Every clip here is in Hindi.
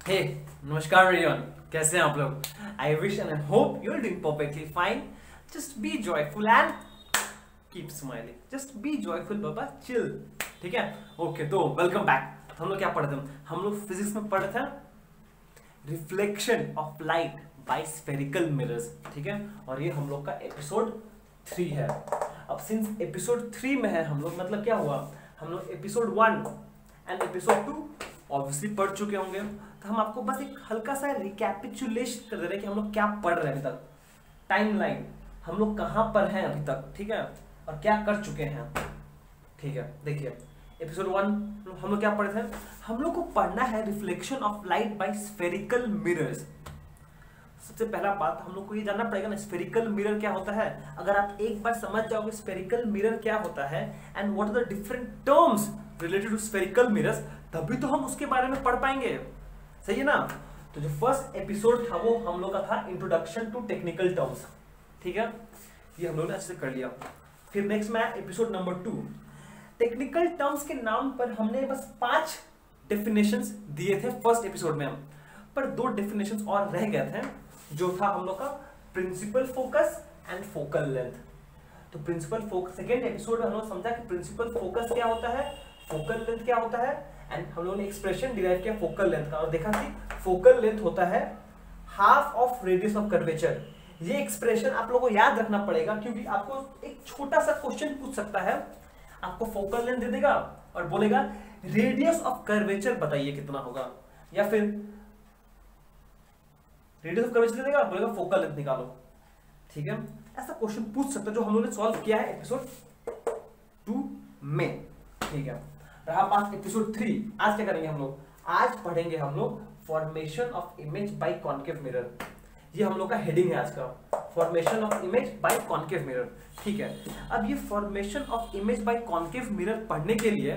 हे नमस्कार एवरीवन, कैसे हैं आप लोग। I wish and hope you are doing perfectly fine. Just be joyful and keep smiling. Just be joyful बाबा, चिल। ठीक है, ओके। तो वेलकम बैक। हम लोग क्या पढ़ रहे थे? हम लोग फिजिक्स में पढ़ रहे थे reflection of light by spherical mirrors. ठीक है, और ये हम लोग का एपिसोड 3 है। अब सिंस एपिसोड 3 में है हम लोग, मतलब क्या हुआ, हम लोग एपिसोड 1 एंड एपिसोड 2 ऑब्वियसली पढ़ चुके होंगे। तो हम आपको बस एक हल्का सा रिकैपिचुलेशन कर दे रहे हैं कि हम लोग क्या पढ़ रहे हैं अभी तक, टाइमलाइन, हम लोग कहाँ पर हैं अभी तक, ठीक है, और क्या कर चुके हैं। ठीक है, देखिए एपिसोड 1 हम लोग क्या पढ़े थे। हम लोग को पढ़ना है reflection of light by spherical mirrors. सबसे पहला बात हम लोग को ये जानना पड़ेगा ना, स्फेरिकल मिरर क्या होता है। अगर आप एक बार समझ जाओगे स्फेरिकल मिरर क्या होता है and what are the different terms related to spherical mirrors, तभी तो हम उसके बारे में पढ़ पाएंगे। सही है ना। तो जो फर्स्ट एपिसोड था वो हम लोग का था इंट्रोडक्शन टू टेक्निकल टर्म्स। ठीक है, ये हम लोग ने अच्छे से कर लिया। फिर नेक्स्ट में एपिसोड नंबर 2, टेक्निकल टर्म्स के नाम पर हमने बस 5 डेफिनेशंस दिए थे फर्स्ट एपिसोड में, पर 2 डेफिनेशंस और रह गए थे, जो था हम लोग का principal focus and focal length. तो प्रिंसिपल फोकस सेकेंड एपिसोड में हम लोग समझा कि प्रिंसिपल फोकस क्या होता है, फोकल लेंथ क्या होता है, एंड हम लोगों ने एक्सप्रेशन डिराइव किया फोकल लेंथ का, और देखा कि फोकल लेंथ होता है half of radius of curvature. ये एक्सप्रेशन आप लोगों को याद रखना पड़ेगा, क्योंकि आपको एक छोटा सा क्वेश्चन पूछ सकता है। आपको फोकल लेंथ दे देगा और बोलेगा रेडियस ऑफ कर्वेचर बताइए कितना होगा, या फिर रेडियस ऑफ कर्वेचर दे देगा, बोलेगा फोकल लेंथ निकालो। ठीक है, ऐसा क्वेश्चन पूछ सकता है, जो हम लोगों ने सॉल्व किया है एपिसोड 2 में। ठीक है, रहा बात एपिसोड 3। आज क्या करेंगे हम लोग, आज पढ़ेंगे हम लोग formation of image by concave mirror. ये हम लोग का हेडिंग है आज का, formation of image by concave mirror. ठीक है, अब ये formation of image by concave mirror पढ़ने के लिए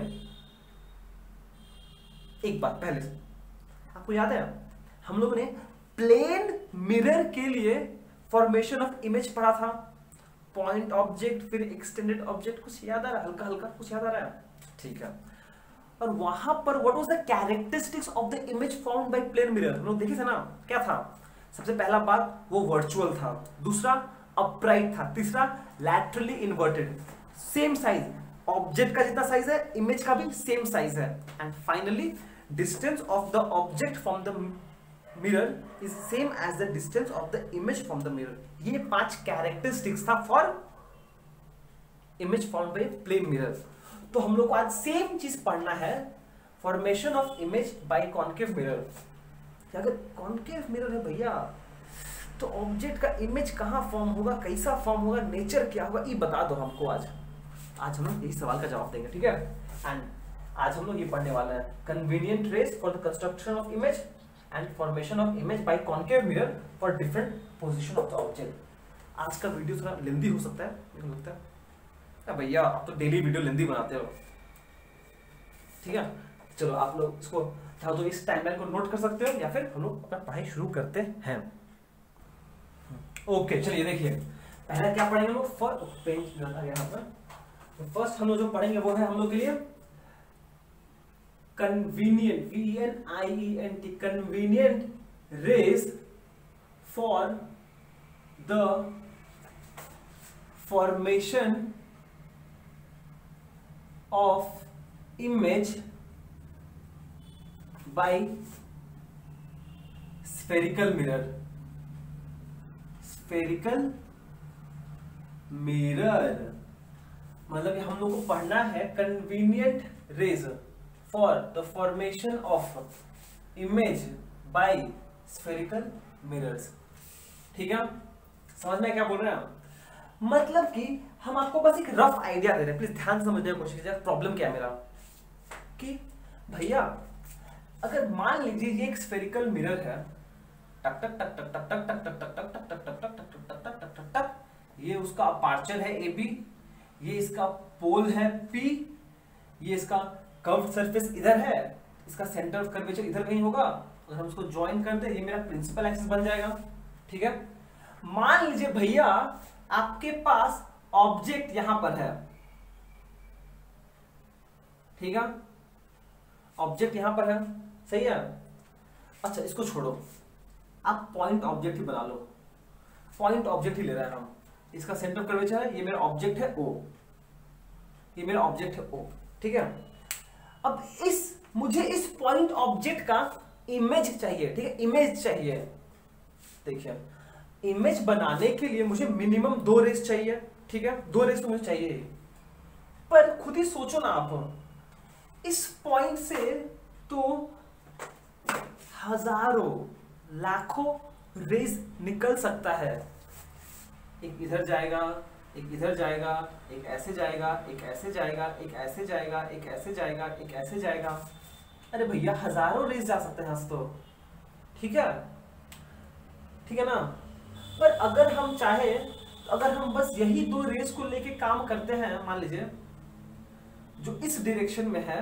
एक बात पहले से आपको याद है, हम लोगों ने प्लेन मिरर के लिए फॉर्मेशन ऑफ इमेज पढ़ा था। पॉइंट ऑब्जेक्ट, फिर एक्सटेंडेड ऑब्जेक्ट, कुछ याद आ रहा है, हल्का हल्का कुछ याद आ रहा है। ठीक है, और वहां पर what was the characteristics of the image found by plane mirror हम लोग देखे थे ना। क्या था, सबसे पहला बात वो वर्चुअल था, दूसरा अपराइट था, तीसरा laterally inverted, same size, object का जितना साइज है इमेज का भी सेम साइज है, and finally distance of the object from the mirror is same as the distance of the image from the mirror. ये 5 कैरेक्टरिस्टिक्स था for image found by plane mirror. तो हम लोग को आज सेम चीज पढ़ना है, formation of image by concave mirror. अगर कॉन्केव मिरर है भैया, तो ऑब्जेक्ट का इमेज कहां फॉर्म होगा, कैसा फॉर्म होगा, नेचर क्या होगा, ये बता दो हमको। आज हम लोग यही सवाल का जवाब देंगे। ठीक है, एंड आज हम लोग ये पढ़ने वाले हैं convenient rays for the construction of image and formation of image by concave mirror for different position of the object. आज का वीडियो थोड़ा लेंदी हो सकता है, मेरे को लगता है। भैया आप तो डेली वीडियो लेंदी बनाते हो। ठीक है, चलो आप लोग इसको चाहो तो इस टाइमलाइन को नोट कर सकते हो, या फिर हम लोग अपना पढ़ाई शुरू करते हैं। ओके, चलिए देखिए पहले क्या पढ़ेंगे हम लोग, फर्स्ट हम लोग जो पढ़ेंगे वो है हम लोग के लिए convenient, VNIENT, convenient rays for the formation of image by spherical mirror। spherical mirror मतलब हम लोग को पढ़ना है convenient rays for the formation of image by spherical mirrors। ठीक है, समझ में क्या बोल रहे हैं हम? मतलब कि हम आपको बस एक रफ आइडिया दे रहे हैं, प्लीज ध्यान समझने की कोशिश कीजिए। प्रॉब्लम क्या है मेरा, कि भैया अगर मान लीजिए ये एक स्फेरिकल मिरर है, टक टक टक टक टक टक टक टक टक टक टक टक टक टक टक टक टक टक टक, ये उसका अपर्चर है AB, ये इसका पोल है P, ये इसका कर्व्ड सरफेस इधर है, इसका सेंटर ऑफ कर्वेचर इधर कहीं होगा। अगर हम उसको ज्वाइन कर दे, ये मेरा प्रिंसिपल एक्सिस बन जाएगा। ठीक है, मान लीजिए भैया आपके पास ऑब्जेक्ट यहां पर है, ठीक है, ऑब्जेक्ट यहां पर है, सही है। अच्छा इसको छोड़ो, आप पॉइंट ऑब्जेक्ट ही बना लो, पॉइंट ऑब्जेक्ट ही ले रहे हैं हम। इसका सेंटर ऑफ कर्वेचर है, ये मेरा ऑब्जेक्ट है O, ये मेरा ऑब्जेक्ट है O, ठीक है। अब मुझे इस पॉइंट ऑब्जेक्ट का इमेज चाहिए, ठीक है, इमेज चाहिए। देखिए इमेज बनाने के लिए मुझे मिनिमम 2 रेस चाहिए, ठीक है, 2 रेस तो मुझे चाहिए ही। पर खुद ही सोचो ना आप, इस पॉइंट से तो हजारों लाखों रेस निकल सकता है। एक इधर जाएगा, एक इधर जाएगा, एक ऐसे जाएगा, एक ऐसे जाएगा, एक ऐसे जाएगा, एक ऐसे जाएगा, एक ऐसे जाएगा। अरे भैया हजारों रेस जा सकते हैं तो, ठीक है, ठीक है ना। पर अगर हम चाहे, अगर हम बस यही 2 रेस को लेके काम करते हैं, मान लीजिए जो इस डायरेक्शन में है,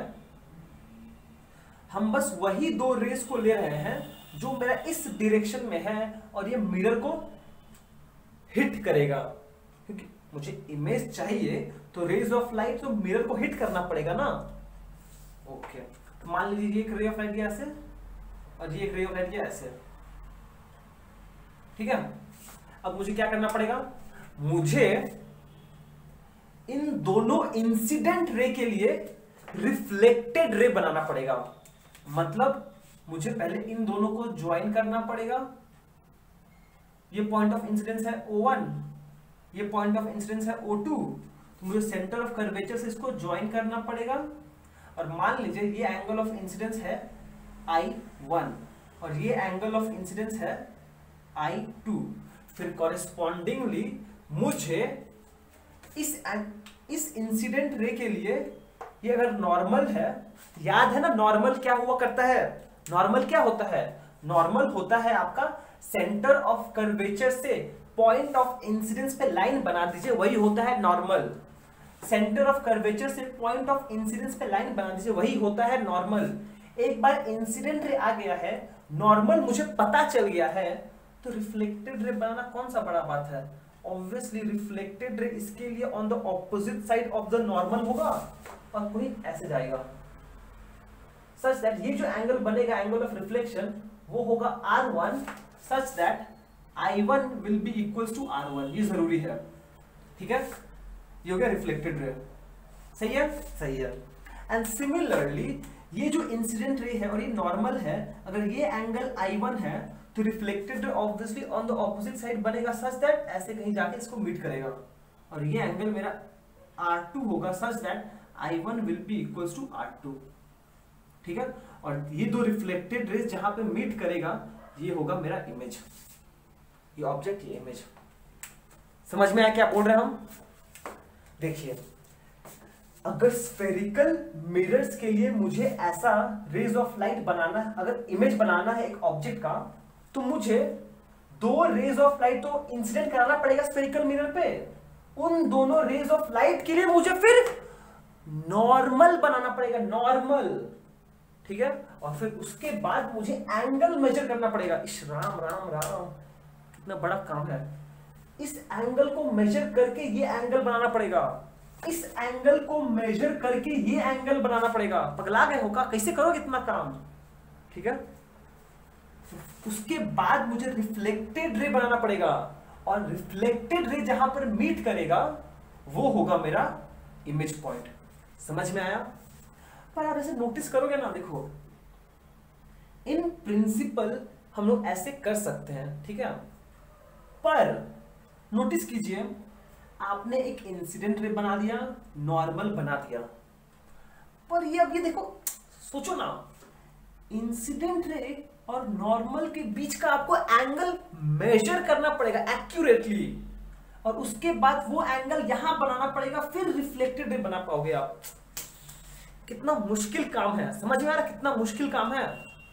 हम बस वही 2 रेस को ले रहे हैं जो मेरा इस डायरेक्शन में है, और ये मिरर को हिट करेगा, क्योंकि मुझे इमेज चाहिए तो रेज ऑफ लाइट तो मिरर को हिट करना पड़ेगा ना। ओके, तो मान लीजिए ये एक रे ऑफ लाइट गया ऐसे, और ये एक रे ऑफ लाइट गया ऐसे, ठीक है। अब मुझे क्या करना पड़ेगा, मुझे इन दोनों इंसिडेंट रे के लिए रिफ्लेक्टेड रे बनाना पड़ेगा। मतलब मुझे पहले इन दोनों को ज्वाइन करना पड़ेगा। ये पॉइंट ऑफ इंसिडेंस है O1, ये पॉइंट ऑफ इंसिडेंस है O2, तो मुझे सेंटर ऑफ कर्वेचर से इसको ज्वाइन करना पड़ेगा। और मान लीजिए ये एंगल ऑफ इंसिडेंस है I1 और ये एंगल ऑफ इंसिडेंस है I2। फिर कॉरेस्पॉन्डिंगली मुझे इस इंसिडेंट रे के लिए, ये अगर नॉर्मल है, याद है ना नॉर्मल क्या हुआ करता है, नॉर्मल क्या होता है, नॉर्मल होता है आपका सेंटर ऑफ कर्वेचर से पॉइंट ऑफ इंसिडेंस पे लाइन बना दीजिए, वही होता है नॉर्मल। सेंटर ऑफ कर्वेचर से पॉइंट ऑफ इंसिडेंस पे लाइन बना दीजिए, वही होता है नॉर्मल। एक बार इंसिडेंट रे आ गया है, नॉर्मल मुझे पता चल गया है, तो रिफ्लेक्टेड रे बनाना कौन सा बड़ा बात है। ऑब्वियसली रिफ्लेक्टेड रे इसके लिए on the opposite side of the normal होगा, और कोई ऐसे जाएगा, सच दैट ये जो एंगल बनेगा, एंगल ऑफ रिफ्लेक्शन, वो होगा R1, such that I1 will be equals to R1। ये जरूरी है, ठीक है। ये हो गया रिफ्लेक्टेड रे, सही है, सही है। एंड सिमिलरली ये जो इंसिडेंट रे है और ये नॉर्मल है, अगर ये एंगल I1 है तो reflected ray obviously on the opposite side बनेगा, सच दैट ऐसे कहीं जाके इसको मीट करेगा, और ये एंगल मेरा R2 होगा, such that I1 will be equals to R2, ठीक है। और ये 2 रिफ्लेक्टेड रेज जहां पे मीट करेगा, ये होगा मेरा इमेज, ये ऑब्जेक्ट, ये इमेज। समझ में आया क्या बोल रहे हैं हम। देखिए अगर स्फेरिकल मिरर्स के लिए मुझे ऐसा रेज ऑफ लाइट बनाना है, अगर इमेज बनाना है एक ऑब्जेक्ट का, तो मुझे 2 रेज ऑफ लाइट तो इंसिडेंट कराना पड़ेगा स्फेरिकल मिरर पे। उन दोनों रेज ऑफ लाइट के लिए मुझे फिर नॉर्मल बनाना पड़ेगा, नॉर्मल, ठीक है। और फिर उसके बाद मुझे एंगल मेजर करना पड़ेगा। इश राम राम राम, कितना बड़ा काम है। इस एंगल को मेजर करके ये एंगल बनाना पड़ेगा, इस एंगल को मेजर करके ये एंगल बनाना पड़ेगा। पगला गए हो का, कैसे करोगे इतना काम, ठीक है। उसके बाद मुझे रिफ्लेक्टेड रे बनाना पड़ेगा, और रिफ्लेक्टेड रे जहां पर मीट करेगा वो होगा मेरा इमेज पॉइंट। समझ में आया। पर आप ऐसे नोटिस करोगे ना, देखो इन प्रिंसिपल हम लोग ऐसे कर सकते हैं, ठीक है। पर नोटिस कीजिए, आपने एक इंसिडेंट रे बना दिया, नॉर्मल बना दिया, पर ये अब ये देखो, सोचो ना, इंसिडेंट रे और नॉर्मल के बीच का आपको एंगल मेजर करना पड़ेगा एक्यूरेटली, और उसके बाद वो एंगल यहां बनाना पड़ेगा, फिर रिफ्लेक्टेड रे बना पाओगे आप। कितना मुश्किल काम है, समझ में आ रहा कितना मुश्किल काम है,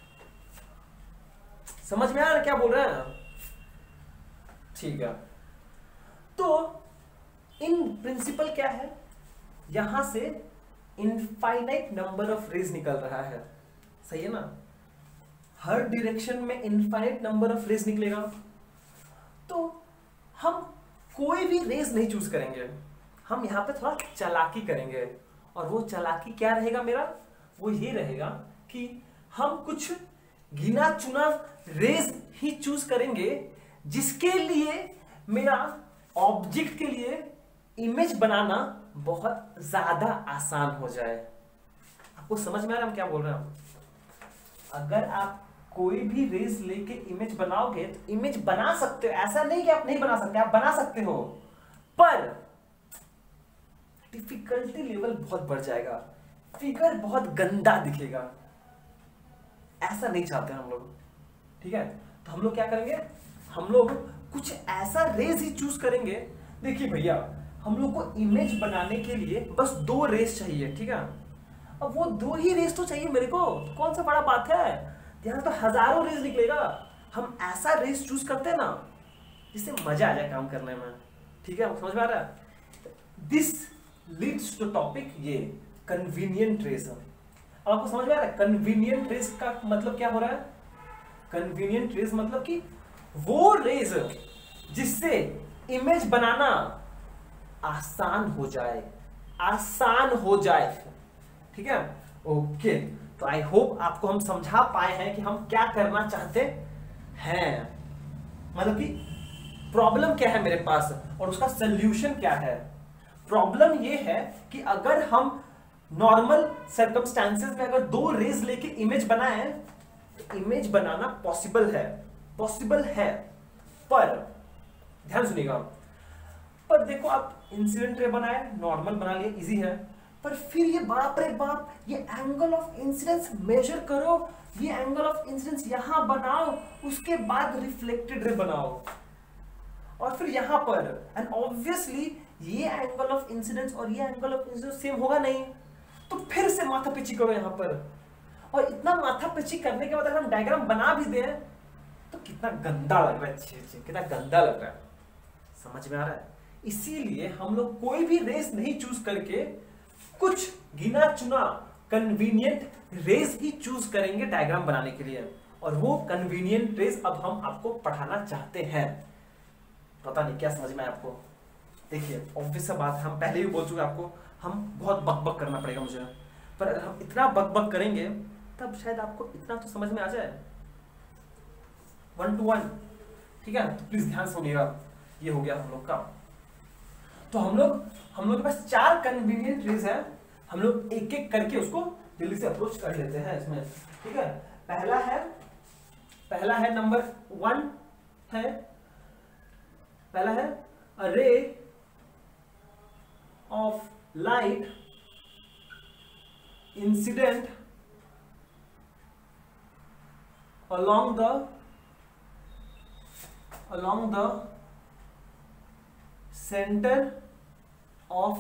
समझ में आ रहा क्या बोल रहे हैं, ठीक है। तो इन प्रिंसिपल क्या है, यहां से इनफाइनाइट नंबर ऑफ रेज निकल रहा है, सही है ना। हर डायरेक्शन में इनफाइनाइट नंबर ऑफ रेज निकलेगा, तो हम कोई भी रेज नहीं चूज करेंगे, हम यहां पे थोड़ा चालाकी करेंगे। और वो चालाकी क्या रहेगा मेरा, वो ये रहेगा कि हम कुछ गिना चुना रेज ही चूज करेंगे जिसके लिए मेरा ऑब्जेक्ट के लिए इमेज बनाना बहुत ज्यादा आसान हो जाए। आपको समझ में आ रहा है हम क्या बोल रहे हैं? अगर आप कोई भी रेस लेके इमेज बनाओगे तो इमेज बना सकते हो, ऐसा नहीं कि आप नहीं बना सकते, आप बना सकते हो, पर डिफिकल्टी लेवल बहुत बढ़ जाएगा, फिगर बहुत गंदा दिखेगा। ऐसा नहीं चाहते हम लोग, ठीक है? तो हम लोग क्या करेंगे, हम लोग कुछ ऐसा रेस ही चूज करेंगे। देखिए भैया, हम लोग को इमेज बनाने के लिए बस 2 रेस चाहिए, ठीक है? अब वो 2 ही रेस तो चाहिए मेरे को, तो कौन सा बड़ा बात है? यहाँ तो हजारों रेस निकलेगा। हम ऐसा रेस चूज करते हैं ना जिससे मजा आ जाए काम करने में, ठीक है? समझ में आ रहा है? दिस लीड्स टू टॉपिक ये कन्वीनियंट रेस। अब आपको समझ में आ रहा है कन्वीनियंट रेस का मतलब क्या हो रहा है? कन्वीनियंट रेस मतलब कि वो रेस जिससे इमेज बनाना आसान हो जाए, आसान हो जाए, ठीक है? ओके, तो आई होप आपको हम समझा पाए हैं कि हम क्या करना चाहते हैं, मतलब कि प्रॉब्लम क्या है मेरे पास और उसका सॉल्यूशन क्या है। प्रॉब्लम ये है कि अगर हम नॉर्मल सर्कमस्टेंसेस में अगर 2 रेस लेके इमेज बनाए तो इमेज बनाना पॉसिबल है, पर ध्यान सुनिएगा, पर देखो आप इंसिडेंट रे बनाए, नॉर्मल बना लिए, इजी है, पर फिर ये बाप रे बाप, ये एंगल ऑफ इंसिडेंस मेजर करो, ये एंगल ऑफ इंसिडेंस यहां बनाओ, उसके बाद रिफ्लेक्टेड रे बनाओ, और फिर यहां पर, एंड ऑब्वियसली ये एंगल ऑफ इंसिडेंस और ये एंगल ऑफ इंसिडेंस सेम होगा नहीं, तो फिर से माथा पिची करो यहां पर, और इतना माथा पिची करने के बाद अगर हम डायग्राम बना भी दें तो कितना गंदा लग रहा है, कितना गंदा लग रहा है। समझ में आ रहा है? इसीलिए हम लोग कोई भी रेस नहीं चूज करके कुछ गिना चुना कन्वीनियंट रेस ही चूज करेंगे डायग्राम बनाने के लिए, और वो कन्वीनियंट रेस अब हम आपको पढ़ाना चाहते हैं। पता नहीं क्या समझ में आया आपको? देखिए ऑब्वियस सा बात है, हम पहले भी बोल चुके आपको, हम बहुत बकबक करना पड़ेगा मुझे, पर अगर हम इतना बकबक करेंगे तब शायद आपको इतना तो समझ में आ जाए 1 to 1, ठीक है? तो प्लीज ध्यान सुनिएगा। ये हो गया हम लोग का। तो हम लोग के पास 4 कन्वीनियंट रेस है, हम लोग एक एक करके उसको जल्दी से अप्रोच कर लेते हैं इसमें, ठीक है? पहला है नंबर 1 है, पहला है a ray of light incident along the center of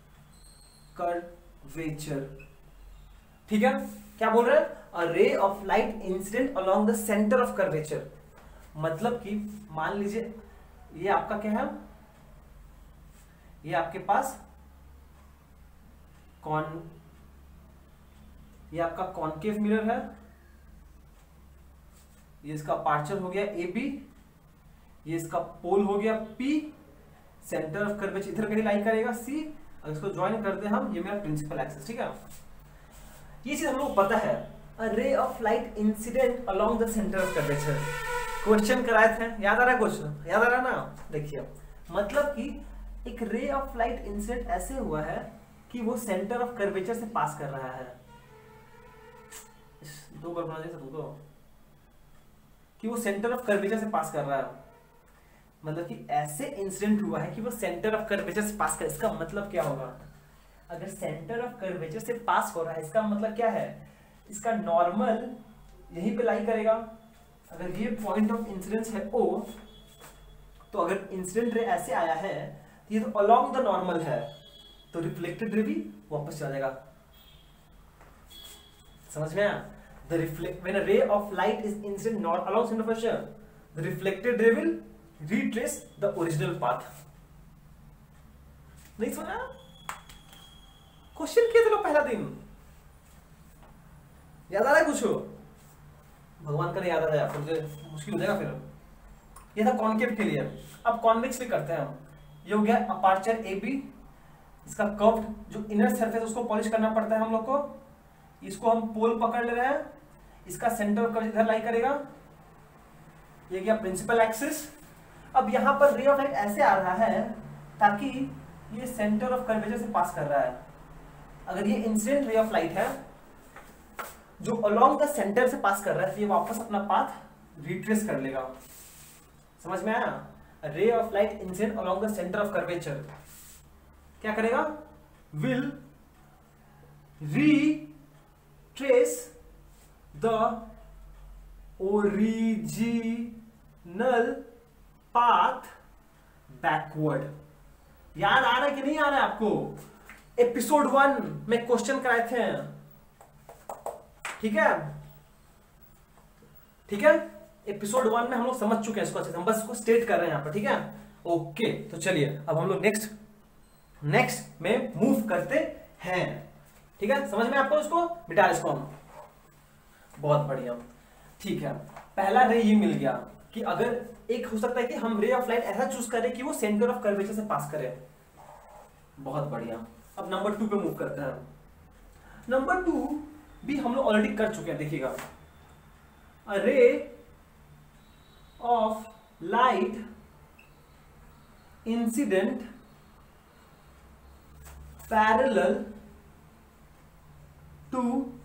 curvature, ठीक है? क्या बोल रहे हैं? A ray of light incident along the center of curvature, मतलब कि मान लीजिए ये आपका क्या है, ये आपके पास ये आपका कॉनकेव मिरर है, ये इसका अपर्चर हो गया AB, ये इसका पोल हो गया P, सेंटर ऑफ कर्वेचर इधर कहीं लाई करेगा C, और इसको ज्वाइन कर दे हम, ये मेरा प्रिंसिपल एक्सिस, ठीक है? ये चीज हम लोग पता है, a ray of light incident along the centre of curvature. Question कराए थे, याद आ रहा है? क्वेश्चन याद आ रहा है ना? देखिए मतलब कि एक रे ऑफ लाइट इंसिडेंट ऐसे हुआ है कि वो सेंटर ऑफ कर्वेचर से पास कर रहा है। 2 बार बना दे तो कि वो सेंटर ऑफ कर्वेचर से पास कर रहा है, मतलब कि ऐसे इंसिडेंट हुआ है कि वो सेंटर ऑफ कर्वेचर से पास कर। इसका मतलब क्या होगा? अगर सेंटर ऑफ कर्वेचर से पास हो रहा है, इसका मतलब क्या है? इसका नॉर्मल यहीं पे लाई करेगा। अगर ये पॉइंट ऑफ इंसिडेंस है O, तो अगर इंसिडेंट रे ऐसे आया है तो ये तो अलोंग द नॉर्मल है, तो रिफ्लेक्टेड रे भी वापस चला जाएगा। समझ में आया? When a ray of light is incident not along center of curvature, the reflected ray will retrace the original path. नहीं सुना? क्वेश्चन किए थे लोग पहला दिन, याद आ रहा है कुछ? भगवान करे याद आ जाए आपको, मुश्किल हो जाएगा फिर। ये था कॉनकेव के लिए। अब कॉन्वेक्स भी करते हैं हम। ये हो गया अपर्चर AB, इसका कर्व्ड जो इनर सरफेस उसको पॉलिश करना पड़ता है हम लोग को, इसको हम पोल पकड़ ले रहे हैं, इसका सेंटर ऑफ कर्वेचर इधर लाई करेगा, ये गया प्रिंसिपल एक्सिस। अब यहां पर रे ऑफ लाइट ऐसे आ रहा है ताकि ये सेंटर ऑफ कर्वेचर से पास कर रहा है। अगर ये इंसिडेंट रे ऑफ लाइट है जो अलोंग द सेंटर से पास कर रहा है, तो ये वापस अपना पाथ रिट्रेस कर लेगा। समझ में आया? Ray of light incident along the centre of curvature क्या करेगा? Will retrace the original path backward। याद आ रहा है कि नहीं आ रहा है आपको? एपिसोड 1 में क्वेश्चन कराए थे, ठीक है? ठीक है, एपिसोड 1 में हम लोग समझ चुके हैं इसको अच्छे से, हम बस इसको स्टेट कर रहे हैं यहां पर, ठीक है? ओके, तो चलिए अब हम लोग नेक्स्ट में मूव करते हैं, ठीक है? समझ में आपको? इसको मिटा इसको हम, बहुत बढ़िया, ठीक है। पहला रे ये मिल गया कि अगर एक हो सकता है कि हम रे ऑफ लाइट ऐसा चूज करें कि वो सेंटर ऑफ कर्वेचर से पास करे, बहुत बढ़िया। अब नंबर 2 पे मूव करते हैं। नंबर 2 भी हम लोग ऑलरेडी कर चुके हैं, देखिएगा। A ray of light incident parallel to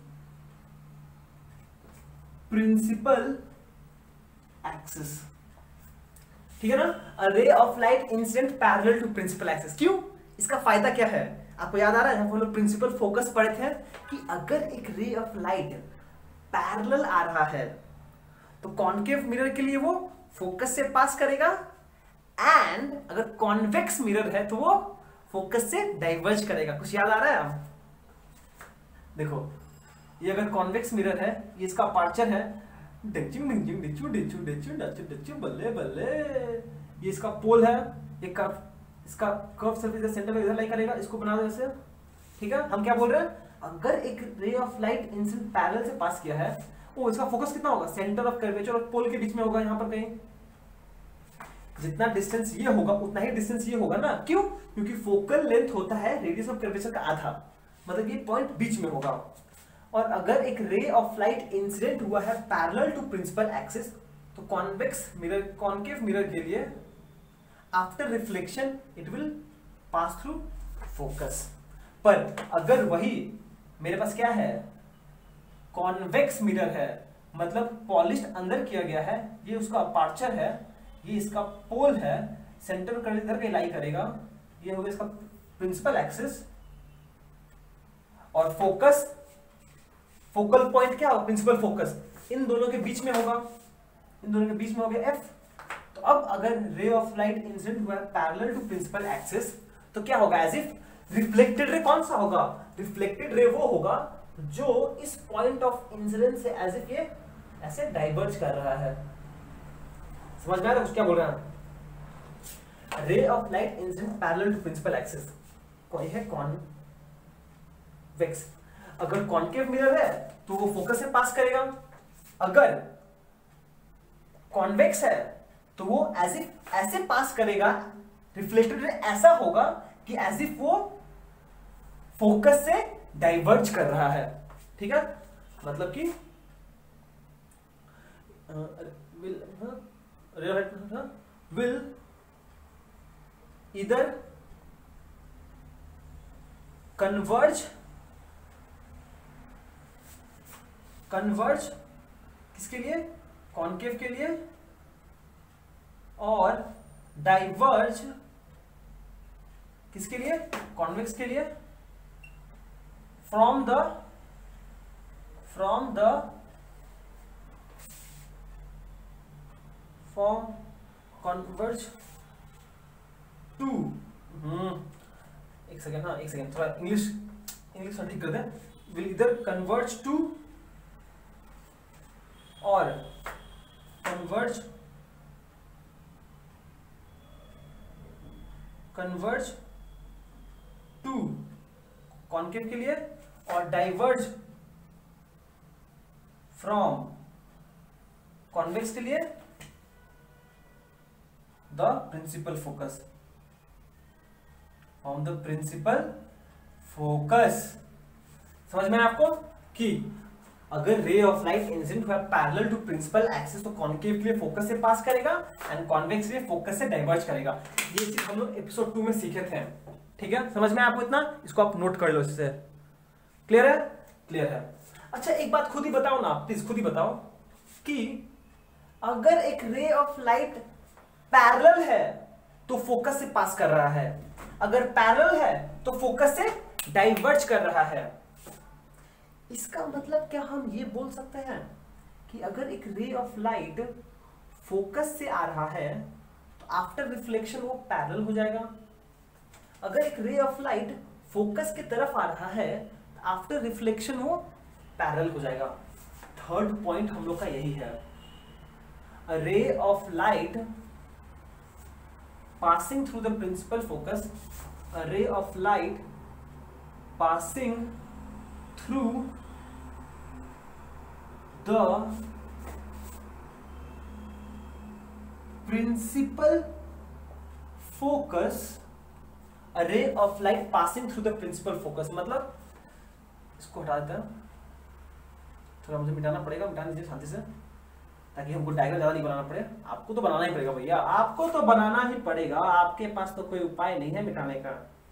principal axis, ठीक है ना? A ray of light incident parallel to principal axis. क्यों? इसका फायदा क्या है? आपको याद आ रहा है हम लोग प्रिंसिपल फोकस पढ़े थे कि अगर एक रे ऑफ लाइट पैरेलल आ रहा है तो कॉन्केव मिरर के लिए वो फोकस से पास करेगा, एंड अगर कॉन्वेक्स मिरर है तो वो फोकस से डाइवर्ज करेगा। कुछ याद आ रहा है? देखो, ये अगर कॉन्वेक्स मिरर है, ये इसका अपर्चर है, बल्ले बल्ले, ये इसका पोल है, ये कर्व, इसका कर्व सरफेस सेंटर इधर लाई करेगा, इसको बना दो ऐसे, ठीक है? हम क्या बोल रहे हैं? अगर एक ray of light incident parallel से पास किया है, वो इसका फोकस कितना होगा? सेंटर ऑफ कर्वेचर और पोल के बीच में होगा, यहां पर कहीं। जितना डिस्टेंस ये होगा उतना ही डिस्टेंस ये होगा ना। क्यों? क्योंकि फोकल लेंथ होता है रेडियस ऑफ कर्वेचर का आधा, मतलब ये पॉइंट बीच में होगा। और अगर एक रे ऑफ लाइट इंसिडेंट हुआ है पैरेलल टू प्रिंसिपल एक्सिस, तो कॉन्वेक्स मिरर, कॉन्केव मिरर के लिए after reflection it will pass through focus. पर अगर वही मेरे पास क्या है? कॉन्वेक्स मिरर है, मतलब पॉलिश्ड अंदर किया गया है, ये उसका अपर्चर है, ये इसका पोल है, सेंटर कर इधर पे लाई करेगा, ये होगा इसका प्रिंसिपल एक्सिस, और फोकस, फोकल पॉइंट क्या होगा? प्रिंसिपल फोकस इन दोनों के बीच में होगा, इन दोनों के बीच में हो गया F। तो अब अगर रे ऑफ लाइट इंसिडेंट हुआ है पैरेलल टू प्रिंसिपल एक्सिस, तो क्या होगा? एज इफ रिफ्लेक्टेड रे कौन सा होगा? रिफ्लेक्टेड रे वो होगा जो इस पॉइंट ऑफ इंसिडेंस से एज इफ ये ऐसे डाइवर्ज कर रहा है। समझ में आ रहा है क्या बोल रहा है? Ray of light incident parallel to principal axis कोई है कॉन्वेक्स। अगर कॉन्केव मिरर है तो वो फोकस से पास करेगा, अगर कॉन्वेक्स है तो वो एज इफ ऐसे पास करेगा, रिफ्लेक्टेड रे ऐसा होगा कि एज इफ वो फोकस से डाइवर्ज कर रहा है, ठीक है? मतलब कि will either converge किसके लिए? कॉन्केव के लिए, और डाइवर्ज किसके लिए? कॉन्वेक्स के लिए, फ्रॉम कन्वर्ज टू, एक सेकेंड, हाँ एक सेकेंड, थोड़ा इंग्लिश ठीक कर दें। विल इधर कन्वर्ज टू और कन्वर्ज टू कॉन्केव के लिए, और डाइवर्ज फ्रॉम कॉन्वेक्स के लिए the principal focus, from the principal focus. समझ में आपको कि अगर रे ऑफ लाइट इंसिडेंट हुआ पैरेलल टू प्रिंसिपल एक्सिस तो कॉन्केव के लिए फोकस से पास करेगा एंड कॉन्वेक्स के लिए फोकस से डाइवर्ज करेगा। ये चीज हम लोग एपिसोड 2 में सीखे थे। ठीक है, समझ में आपको इतना? इसको आप नोट कर लो, इससे क्लियर है? क्लियर है। अच्छा एक बात खुद ही बताओ ना, प्लीज खुद ही बताओ कि अगर एक रे ऑफ लाइट पैरेलल है तो फोकस से पास कर रहा है, अगर पैरेलल है तो फोकस से डाइवर्ज कर रहा है। इसका मतलब क्या हम ये बोल सकते हैं कि अगर एक रे ऑफ लाइट फोकस से आ रहा है तो आफ्टर रिफ्लेक्शन वो पैरेलल हो जाएगा। अगर एक रे ऑफ लाइट फोकस की तरफ आ रहा है तो आफ्टर रिफ्लेक्शन वो पैरेलल हो जाएगा। थर्ड पॉइंट हम लोग का यही है, a ray of light passing through the principal focus, a ray of light passing through the principal focus, a ray of light passing through the principal focus मतलब इसको हटा देते हैं, थोड़ा मुझे मिटाना पड़ेगा, मिटा दीजिए शांति से ताकि हमको डायग्राम ज्यादा नहीं बनाना पड़े। आपको तो बनाना ही पड़ेगा भैया, आपको तो बनाना ही पड़ेगा, आपके पास तो कोई उपाय नहीं है मिटाने का।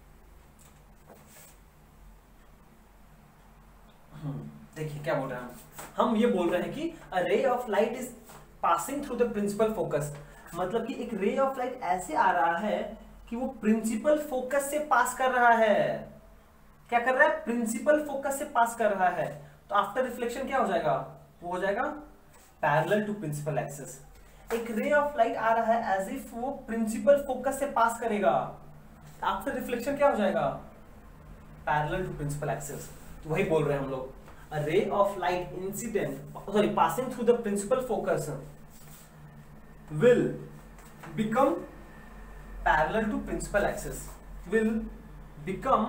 देखिए क्या बोल रहे हैं हम ये बोल रहे हैं कि a ray of light is passing through the principal focus, मतलब कि एक रे ऑफ लाइट ऐसे आ रहा है कि वो प्रिंसिपल फोकस से पास कर रहा है। क्या कर रहा है? प्रिंसिपल फोकस से पास कर रहा है। तो आफ्टर रिफ्लेक्शन क्या हो जाएगा? वो हो जाएगा पैरेलल टू प्रिंसिपल एक्सिस। एक रे ऑफ लाइट आ रहा है एज इफ वो प्रिंसिपल फोकस से पास करेगा, आफ्टर रिफ्लेक्शन क्या हो जाएगा? Parallel to principal axis. तो वही बोल रहे हैं हम लोग, a ray of light incident sorry passing through the principal focus will become parallel to principal axis, will become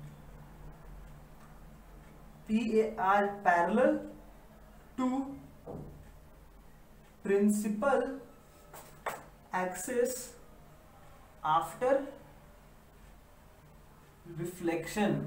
PAR parallel to principal axis after reflection।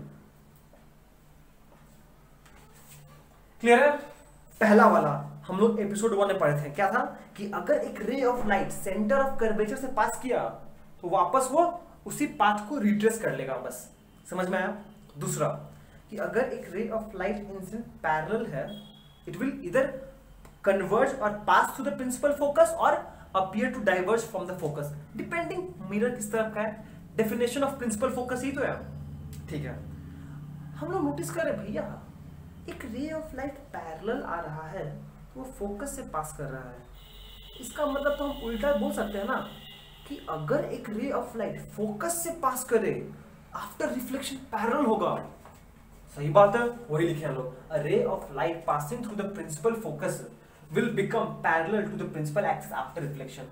Clear है? पहला वाला हम लोग एपिसोड 1 में पढ़े थे, क्या था कि अगर एक ray of light center of curvature से पास किया तो वापस वो उसी पाथ को रिट्रेस कर लेगा, बस समझ में आया? दूसरा कि अगर एक ray of light incident parallel है, इट विल इधर कन्वर्ज और pass through the principal focus और appear to diverge from the focus, depending mirror किस तरफ का है। डेफिनेशन ऑफ प्रिंसिपल फोकस ही तो है। ठीक है, हम लोग नोटिस करें भैया एक रे ऑफ लाइट पैरेलल आ रहा है तो वो फोकस से पास कर रहा है। इसका मतलब तो हम उल्टा बोल सकते हैं ना कि अगर एक रे ऑफ लाइट फोकस से पास करे आफ्टर रिफ्लेक्शन पैरेलल होगा। सही बात है, वही लिखे हम लोग, a ray of light passing through the principal focus will become parallel to the principal axis after reflection.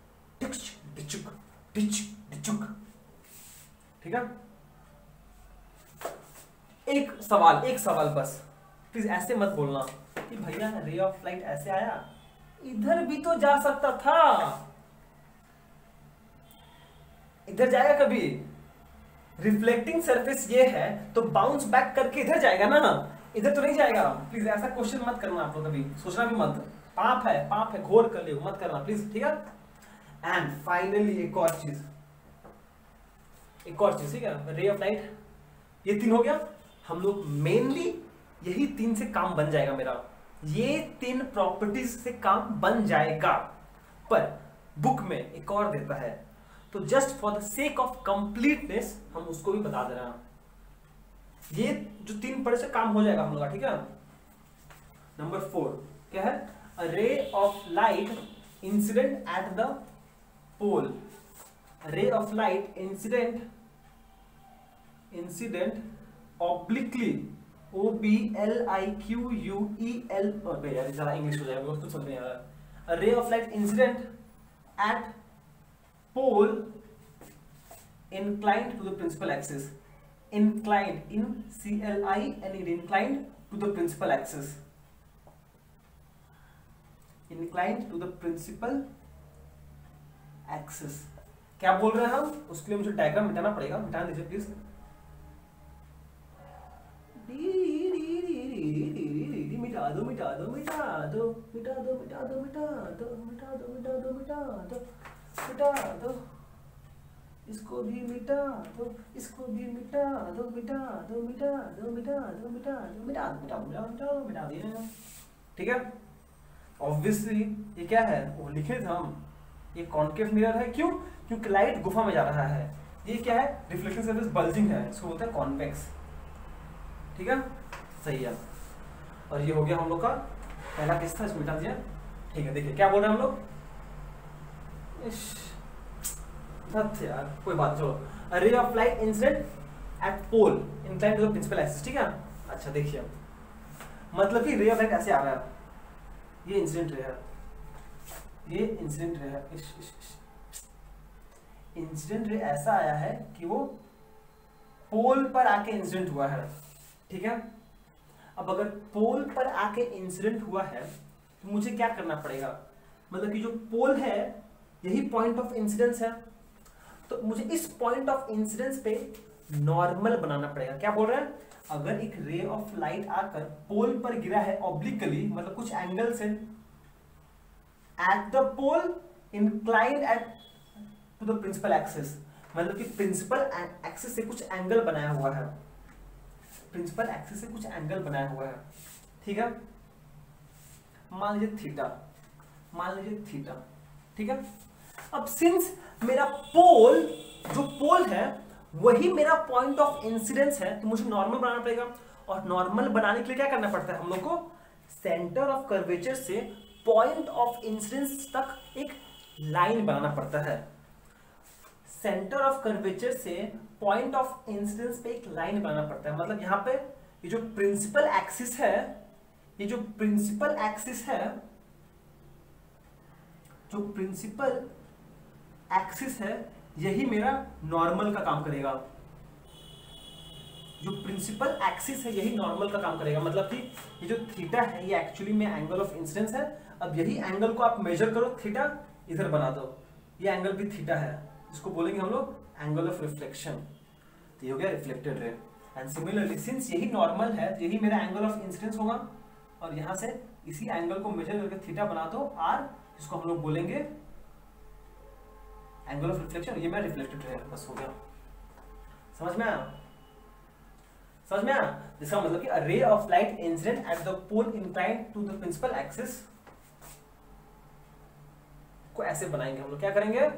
ठीक है, एक सवाल बस, प्लीज ऐसे मत बोलना कि भैया रे ऑफ लाइट ऐसे आया, इधर भी तो जा सकता था, इधर जाएगा कभी? रिफ्लेक्टिंग सरफेस ये है तो बाउंस बैक करके इधर जाएगा ना, इधर तो नहीं जाएगा। प्लीज ऐसा क्वेश्चन मत करना आप लोग, कभी सोचना भी मत, पाप है, घोर कर लियो, मत करना प्लीज, ठीक है? एंड फाइनली एक और चीज, ठीक है, रे ऑफ लाइट, ये 3 हो गया। हम लोग मेनली यही 3 से काम बन जाएगा मेरा, ये 3 प्रॉपर्टीज से काम बन जाएगा, पर बुक में एक और देता है, तो just for the sake of completeness हम उसको भी बता दे रहे हैं। ये जो 3 पढ़े से काम हो जाएगा हम लोग का, ठीक है? नंबर 4 क्या है? A ray of light incident at the pole, ray of light incident obliquely, OBLIQUEL, और यार ज्यादा इंग्लिश हो जाएगा तो समझ नहीं आ रहा। A ray of light incident at pole inclined to the principal axis, inclined in CLINE, inclined to the principal axis, inclined to the principal axis। क्या बोल रहे हैं हम? उसके लिए मुझे डायग्राम मिटाना पड़ेगा, मिटा दीजिए प्लीज। मिटा दो मिटा दो मिटा दो मिटा दो मिटा दो मिटा दो मिटा दो मिटा दो, इसको भी मिटा दो, इसको भी मिटा दो मिटा दो मिटा दो मिटा दो मिटा दो मिटा मिटा मिटा मिटा मिटा दिया। ठीक है, ऑब्वियसली ये क्या है, वो लिखे थे हम, ये कॉन्केव मिरर है। क्यों? क्योंकि लाइट गुफा में जा रहा है। ये क्या है, रिफ्लेक्शन सरफेस बल्जिंग है, इसको बोलते हैं कॉन्वेक्स। ठीक है, सही है। और ये हो गया हम लोग का पहला केस था, इसको मिटा दिया। ठीक है, देखिए क्या बोल रहे हैं हम लोग, यार कोई बात, चलो। Ray of light incident at pole inclined to the principal axis. ठीक है, अच्छा देखिए, मतलब कि रे ऑफ लाइट ऐसे आ रहा है, ये इंसिडेंट रे है, ये इंसिडेंट रे है। इंसिडेंट रे ऐसा आया है कि वो पोल पर आके इंसिडेंट हुआ है। ठीक है, अब अगर पोल पर आके इंसिडेंट हुआ है तो मुझे क्या करना पड़ेगा, मतलब कि जो पोल है यही पॉइंट ऑफ इंसिडेंस है, तो मुझे इस पॉइंट ऑफ इंसिडेंस पे नॉर्मल बनाना पड़ेगा। क्या बोल रहे हैं, अगर एक रे ऑफ लाइट आकर पोल पर गिरा है ऑब्लिकली, मतलब कुछ एंगल से, at the pole inclined at to the principal axis, मतलब कि प्रिंसिपल एक्सिस से कुछ एंगल बनाया हुआ है, प्रिंसिपल एक्सिस से कुछ एंगल बनाया हुआ है। ठीक है, मान लीजिए थीटा, मान लीजिए थीटा। ठीक है, अब सिंस मेरा पोल, जो पोल है वही मेरा पॉइंट ऑफ इंसिडेंस है, तो मुझे नॉर्मल बनाना पड़ेगा। और नॉर्मल बनाने के लिए क्या करना पड़ता है हम लोग को, सेंटर ऑफ कर्वेचर से पॉइंट ऑफ इंसिडेंस तक एक लाइन बनाना पड़ता है। सेंटर ऑफ कर्वेचर से पॉइंट ऑफ इंसिडेंस पे एक लाइन बनाना पड़ता है, मतलब यहां पे ये जो प्रिंसिपल एक्सिस है, ये जो प्रिंसिपल एक्सिस है, जो प्रिंसिपल एक्सिस है यही मेरा नॉर्मल का काम करेगा। जो प्रिंसिपल एक्सिस है यही नॉर्मल का काम करेगा, मतलब कि ये जो थीटा है ये एक्चुअली में एंगल ऑफ इंसिडेंस है। अब यही एंगल को आप मेजर करो, थीटा इधर बना दो, ये एंगल भी थीटा है, इसको बोलेंगे हम लोग एंगल ऑफ रिफ्लेक्शन। तो ये हो गया reflected ray. And similarly since यही नॉर्मल है तो यही मेरा एंगल ऑफ इंसिडेंस होगा, और यहां से इसी एंगल को मेजर करके थीटा बना दो आर, जिसको हम लोग बोलेंगे एंगल ऑफ रिफ्लेक्शन। ये मेरा रिफ्लेक्टेड रे, बस हो गया। समझ में आया? समझ में आया? जिसका मतलब कि a ray of light incident at the pole inclined to the principal axis को ऐसे बनाएंगे हम लोग। क्या करेंगे,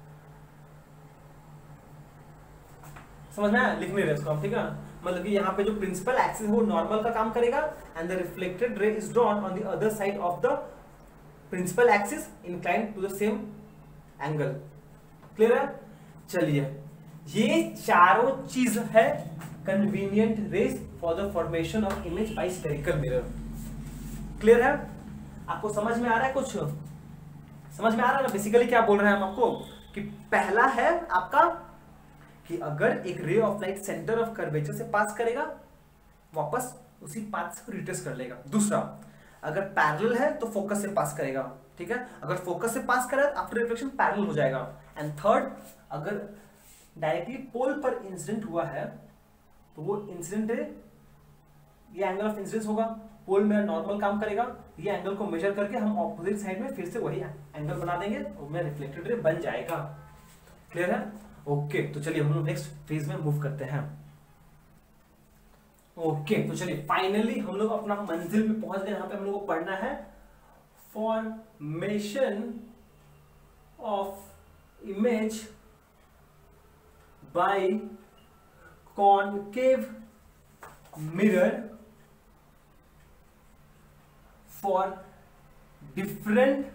समझ में आया? लिख नहीं रहे इसको हम, ठीक है। मतलब कि यहाँ पे जो प्रिंसिपल एक्सिस है वो नॉर्मल का काम करेगा, and the reflected ray is drawn on the other side of the principal axis inclined to the same angle. Clear है? चलिए, ये चारों चीज है convenient rays for the formation of image by spherical mirror. Clear है? आपको समझ में आ रहा है? कुछ समझ में आ रहा है ना? बेसिकली क्या बोल रहे हैं हम आपको कि पहला है आपका कि अगर एक ray of light center of curvature से पास करेगा, वापस उसी पाथ से रिट्रेस कर लेगा। दूसरा, अगर पैरेलल है तो फोकस से पास करेगा, ठीक है। अगर फोकस से पास करे तो आफ्टर रिफ्लेक्शन पैरेलल हो जाएगा। एंड थर्ड, अगर डायरेक्टली पोल पर इंसिडेंट हुआ है तो वो इंसिडेंट रे, ये एंगल ऑफ इंसिडेंस होगा, पोल मेरा नॉर्मल काम करेगा, ये एंगल को मेजर करके हम ऑपोजिट साइड में फिर से वही एंगल बना देंगे और मेरा रिफ्लेक्टेड रे बन जाएगा। क्लियर है? ओके, तो चलिए हम लोग नेक्स्ट फेज में मूव करते हैं। ओके, तो चलिए फाइनली हम लोग अपना मंजिल में पहुंच गए। यहाँ पे हम लोग को पढ़ना है formation of image by concave mirror for different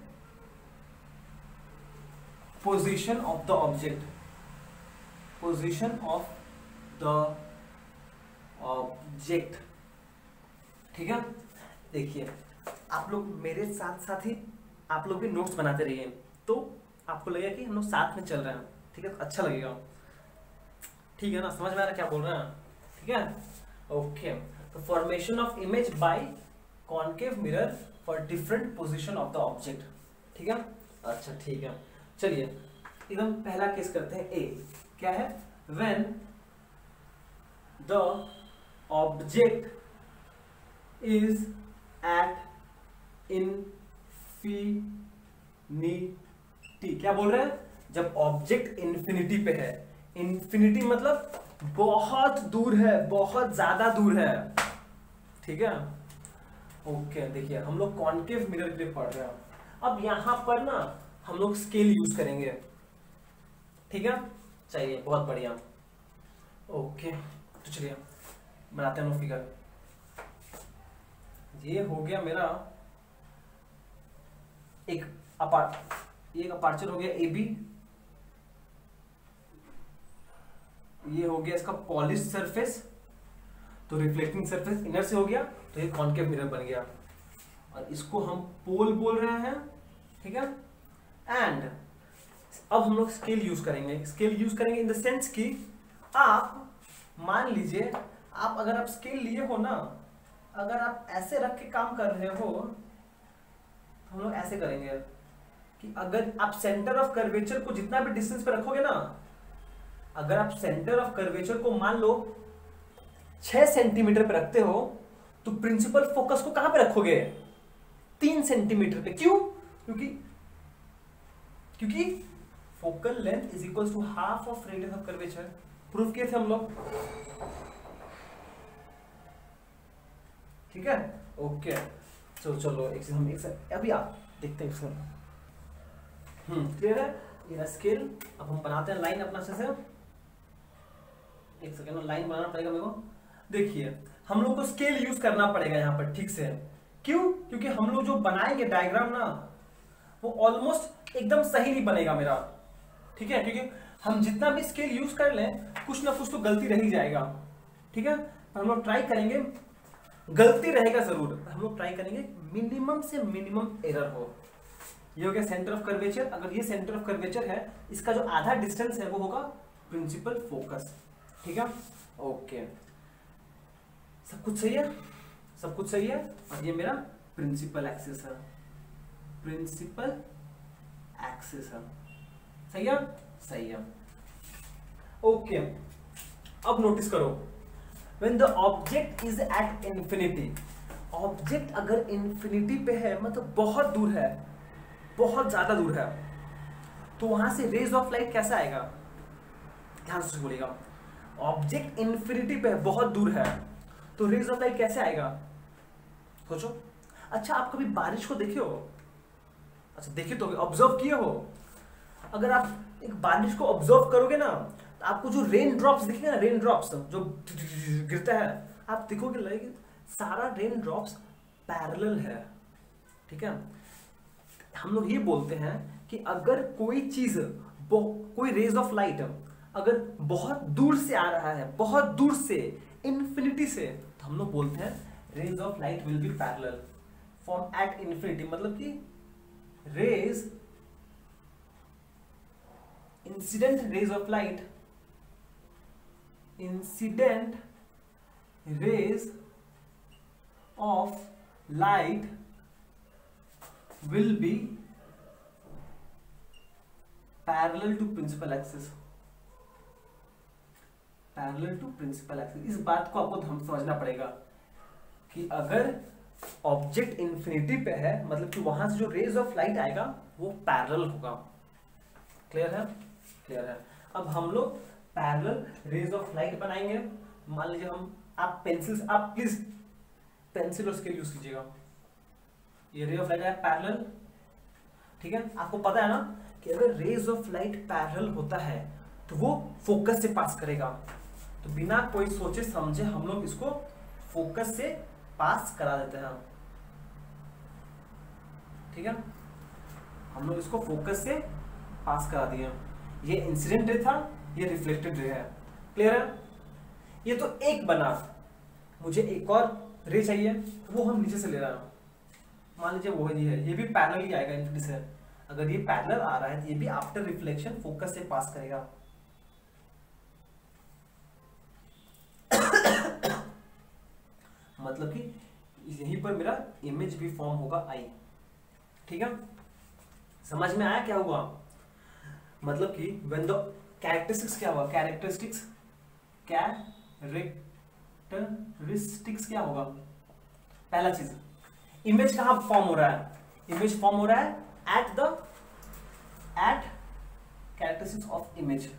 position of the object, position of the object. ठीक है, देखिए आप लोग मेरे साथ साथ ही आप लोग भी नोट्स बनाते रहिए, तो आपको लगेगा कि हम लोग साथ में चल रहे हैं। ठीक है, तो अच्छा लगेगा। ठीक है ना? समझ में आ रहा क्या बोल रहे हैं? ठीक है, ओके। तो formation of image by concave mirror for different position of the object. ठीक है, अच्छा ठीक है। चलिए एकदम पहला केस करते हैं। ए क्या है? When the object is at infinity. क्या बोल रहे हैं? जब ऑब्जेक्ट इन्फिनिटी पे है, इन्फिनिटी मतलब बहुत दूर है, बहुत ज्यादा दूर है, ठीक है। ओके, देखिए हम लोग कॉन्केव मिरर के लिए पढ़ रहे हैं। अब यहां पर ना हम लोग स्केल यूज करेंगे, ठीक है। चलिए, बहुत बढ़िया। ओके, तो चलिए बनाते हैं फिगर। ये हो गया मेरा एक अपार्चर हो गया ए बी। ये हो गया इसका पॉलिश सरफेस, तो रिफ्लेक्टिंग सरफेस इनर से हो गया, तो ये कॉन्केव मिरर बन गया। और इसको हम पोल बोल रहे हैं, ठीक है। एंड अब हम लोग स्केल यूज करेंगे। स्केल यूज करेंगे इन द सेंस कि आप मान लीजिए, आप अगर आप स्केल लिए हो ना, अगर आप ऐसे रख के काम कर रहे हो, तो हम लोग ऐसे करेंगे कि अगर आप सेंटर ऑफ कर्वेचर को जितना भी डिस्टेंस पे रखोगे ना, अगर आप सेंटर ऑफ कर्वेचर को मान लो 6 सेंटीमीटर पे रखते हो, तो प्रिंसिपल फोकस को कहां पे रखोगे? 3 सेंटीमीटर पे। क्यों? क्योंकि focal length is equal to half of radius of curvature. Proof किए थे हम लोग, ठीक है। ओके, चलो एक सेकंड अभी आप देखते हैं इसका। क्लियर है? ये स्केल। अब हम बनाते हैं लाइन अपना अच्छे से। एक सेकंड, लाइन बनाना पड़ेगा मेरे को। देखिए, हम लोग को स्केल यूज करना पड़ेगा यहाँ पर, ठीक से। क्यों? क्योंकि हम लोग जो बनाएंगे डायग्राम ना, वो ऑलमोस्ट एकदम सही नहीं बनेगा मेरा, ठीक है। क्योंकि हम जितना भी स्केल यूज कर लें, कुछ ना कुछ तो गलती रह ही जाएगा, ठीक है। हम लोग ट्राई करेंगे, गलती रहेगा जरूर, हम लोग ट्राई करेंगे मिनिमम से मिनिमम एरर हो। ये हो गया सेंटर ऑफ कर्वेचर। अगर ये सेंटर ऑफ कर्वेचर है, इसका जो आधा डिस्टेंस है वो होगा प्रिंसिपल फोकस, ठीक है। ओके, सब कुछ सही है, सब कुछ सही है। और ये मेरा प्रिंसिपल एक्सिस है, प्रिंसिपल एक्सिस है, सही है, सही है। ओके, अब नोटिस करो, when the object is at infinity, object अगर इंफिनिटी पे है, मतलब बहुत दूर है, बहुत ज्यादा दूर है, तो वहां से रेज ऑफ लाइट कैसा आएगा? ध्यान से बोलिएगा, ऑब्जेक्ट इंफिनिटी पे है, बहुत दूर है, तो रेज ऑफ लाइट कैसे आएगा? सोचो। अच्छा, आप कभी बारिश को देखे हो? अच्छा, देखे तो ऑब्जर्व किए हो? अगर आप एक बारिश को ऑब्जर्व करोगे ना, तो आपको जो रेन ड्रॉप्स दिखेगा ना, रेन ड्रॉप्स जो गिरता है, आप देखोगे लाइक सारा रेन ड्रॉप्स पैरेलल है, ठीक है। हम लोग ये बोलते हैं कि अगर कोई चीज, कोई रेज ऑफ लाइट अगर बहुत दूर से आ रहा है, बहुत दूर से, इन्फिनिटी से, तो हम लोग बोलते हैं rays of light will be parallel from at infinity. मतलब कि rays, incident rays of light, incident rays of light will be parallel to principal axis, parallel to principal axis। इस बात को आपको समझना पड़ेगा कि अगर ऑब्जेक्ट इंफिनिटी पे है, मतलब कि वहां से जो रेज ऑफ लाइट आएगा वो पैरेलल होगा। क्लियर है? क्लियर है। अब हम लोग पैरेलल रेज ऑफ लाइट बनाएंगे। मान लीजिए आप पेंसिल, आप प्लीज पेंसिल और स्केल यूज कीजिएगा। ये रे ऑफ लाइट है पैरेलल, ठीक है। आपको पता है ना कि अगर रेज ऑफ लाइट पैरेलल होता है तो वो फोकस से पास करेगा, तो बिना कोई सोचे समझे हम लोग इसको फोकस से पास करा देते हैं, ठीक है। हम लोग इसको फोकस से पास करा दिए। ये इंसिडेंट रे था, ये रिफ्लेक्टेड रे है। क्लियर है? ये तो एक बना, मुझे एक और रे चाहिए, वो हम नीचे से ले रहे हैं। मान लीजिए वो ही है, ये भी पैरेलल ही आएगा इनफिनिटी से। अगर ये पैरेलल आ रहा है तो ये भी आफ्टर रिफ्लेक्शन फोकस से पास करेगा। मतलब कि यहीं पर मेरा इमेज भी फॉर्म होगा आई, ठीक है। समझ में आया क्या हुआ? मतलब कि व्हेन द कैरेक्टरिस्टिक्स क्या हुआ? कैरेक्टरिस्टिक्स क्या होगा? पहला चीज इमेज कहां फॉर्म हो रहा है? इमेज फॉर्म हो रहा है at characteristics of image.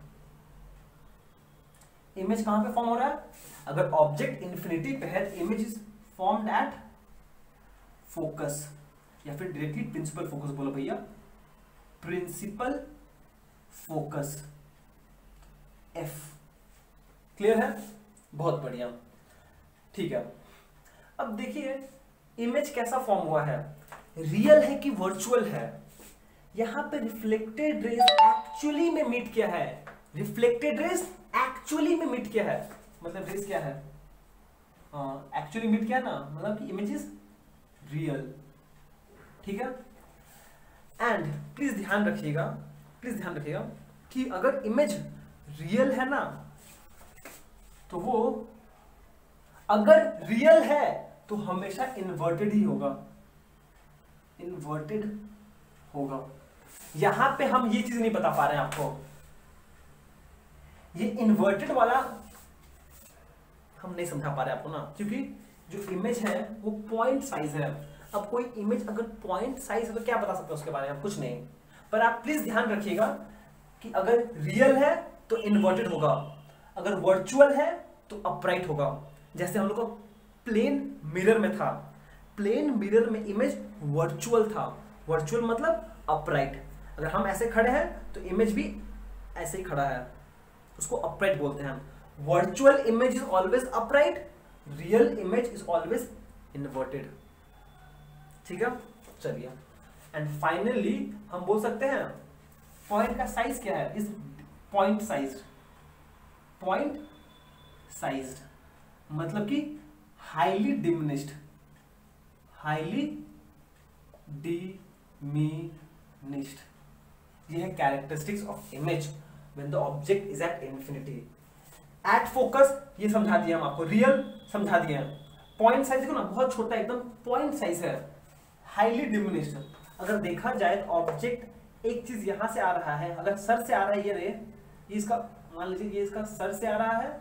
Image कहां पे फॉर्म हो रहा है? अगर ऑब्जेक्ट इंफिनिटी पे है, image is formed at focus, या फिर डायरेक्टली प्रिंसिपल फोकस बोलो भैया, प्रिंसिपल फोकस एफ। क्लियर है? बहुत बढ़िया, ठीक है। अब देखिए इमेज कैसा फॉर्म हुआ है, रियल है कि वर्चुअल है? यहां पे रिफ्लेक्टेड रेज एक्चुअली में मीट किया है, रिफ्लेक्टेड रेज एक्चुअली में मीट किया है, मतलब रेज क्या है, एक्चुअली मीट किया ना, मतलब कि इमेज इज रियल, ठीक है। एंड प्लीज ध्यान रखिएगा, प्लीज ध्यान रखिएगा कि अगर इमेज रियल है ना, तो वो अगर रियल है तो हमेशा इन्वर्टेड ही होगा, इन्वर्टेड होगा। यहां पे हम ये चीज नहीं बता पा रहे हैं आपको, ये इन्वर्टेड वाला हम नहीं समझा पा रहे आपको ना, क्योंकि जो इमेज है वो पॉइंट साइज है। अब कोई इमेज अगर पॉइंट साइज है तो क्या बता सकते हैं उसके बारे में? कुछ नहीं। पर आप प्लीज ध्यान रखिएगा कि अगर रियल है तो इन्वर्टेड होगा, अगर वर्चुअल है तो अपराइट होगा। जैसे हम लोग को प्लेन मिरर में था, प्लेन मिरर में इमेज वर्चुअल था, वर्चुअल मतलब अपराइट। अगर हम ऐसे खड़े हैं तो इमेज भी ऐसे ही खड़ा है, उसको अपराइट बोलते हैं हम। Virtual image is always upright, real image is always inverted, ठीक है। चलिए, एंड फाइनली हम बोल सकते हैं पॉइंट का साइज क्या है, इस पॉइंट साइज, पॉइंट साइज्ड मतलब कि हाईली डिमिनिश्ड, हाईली डिमिनिश्ड। ये है characteristics of image when the object is at infinity. At focus ये समझा दिया हम आपको, रियल समझा दिया। पॉइंट साइज देखो ना, बहुत छोटा एकदम पॉइंट साइज है, हाईली डिमिनिश्ड। अगर देखा जाए तो ऑब्जेक्ट एक चीज यहां से आ रहा है, अगर सर से आ रहा है ये रे, ये इसका मान लीजिए ये इसका सर से आ रहा है,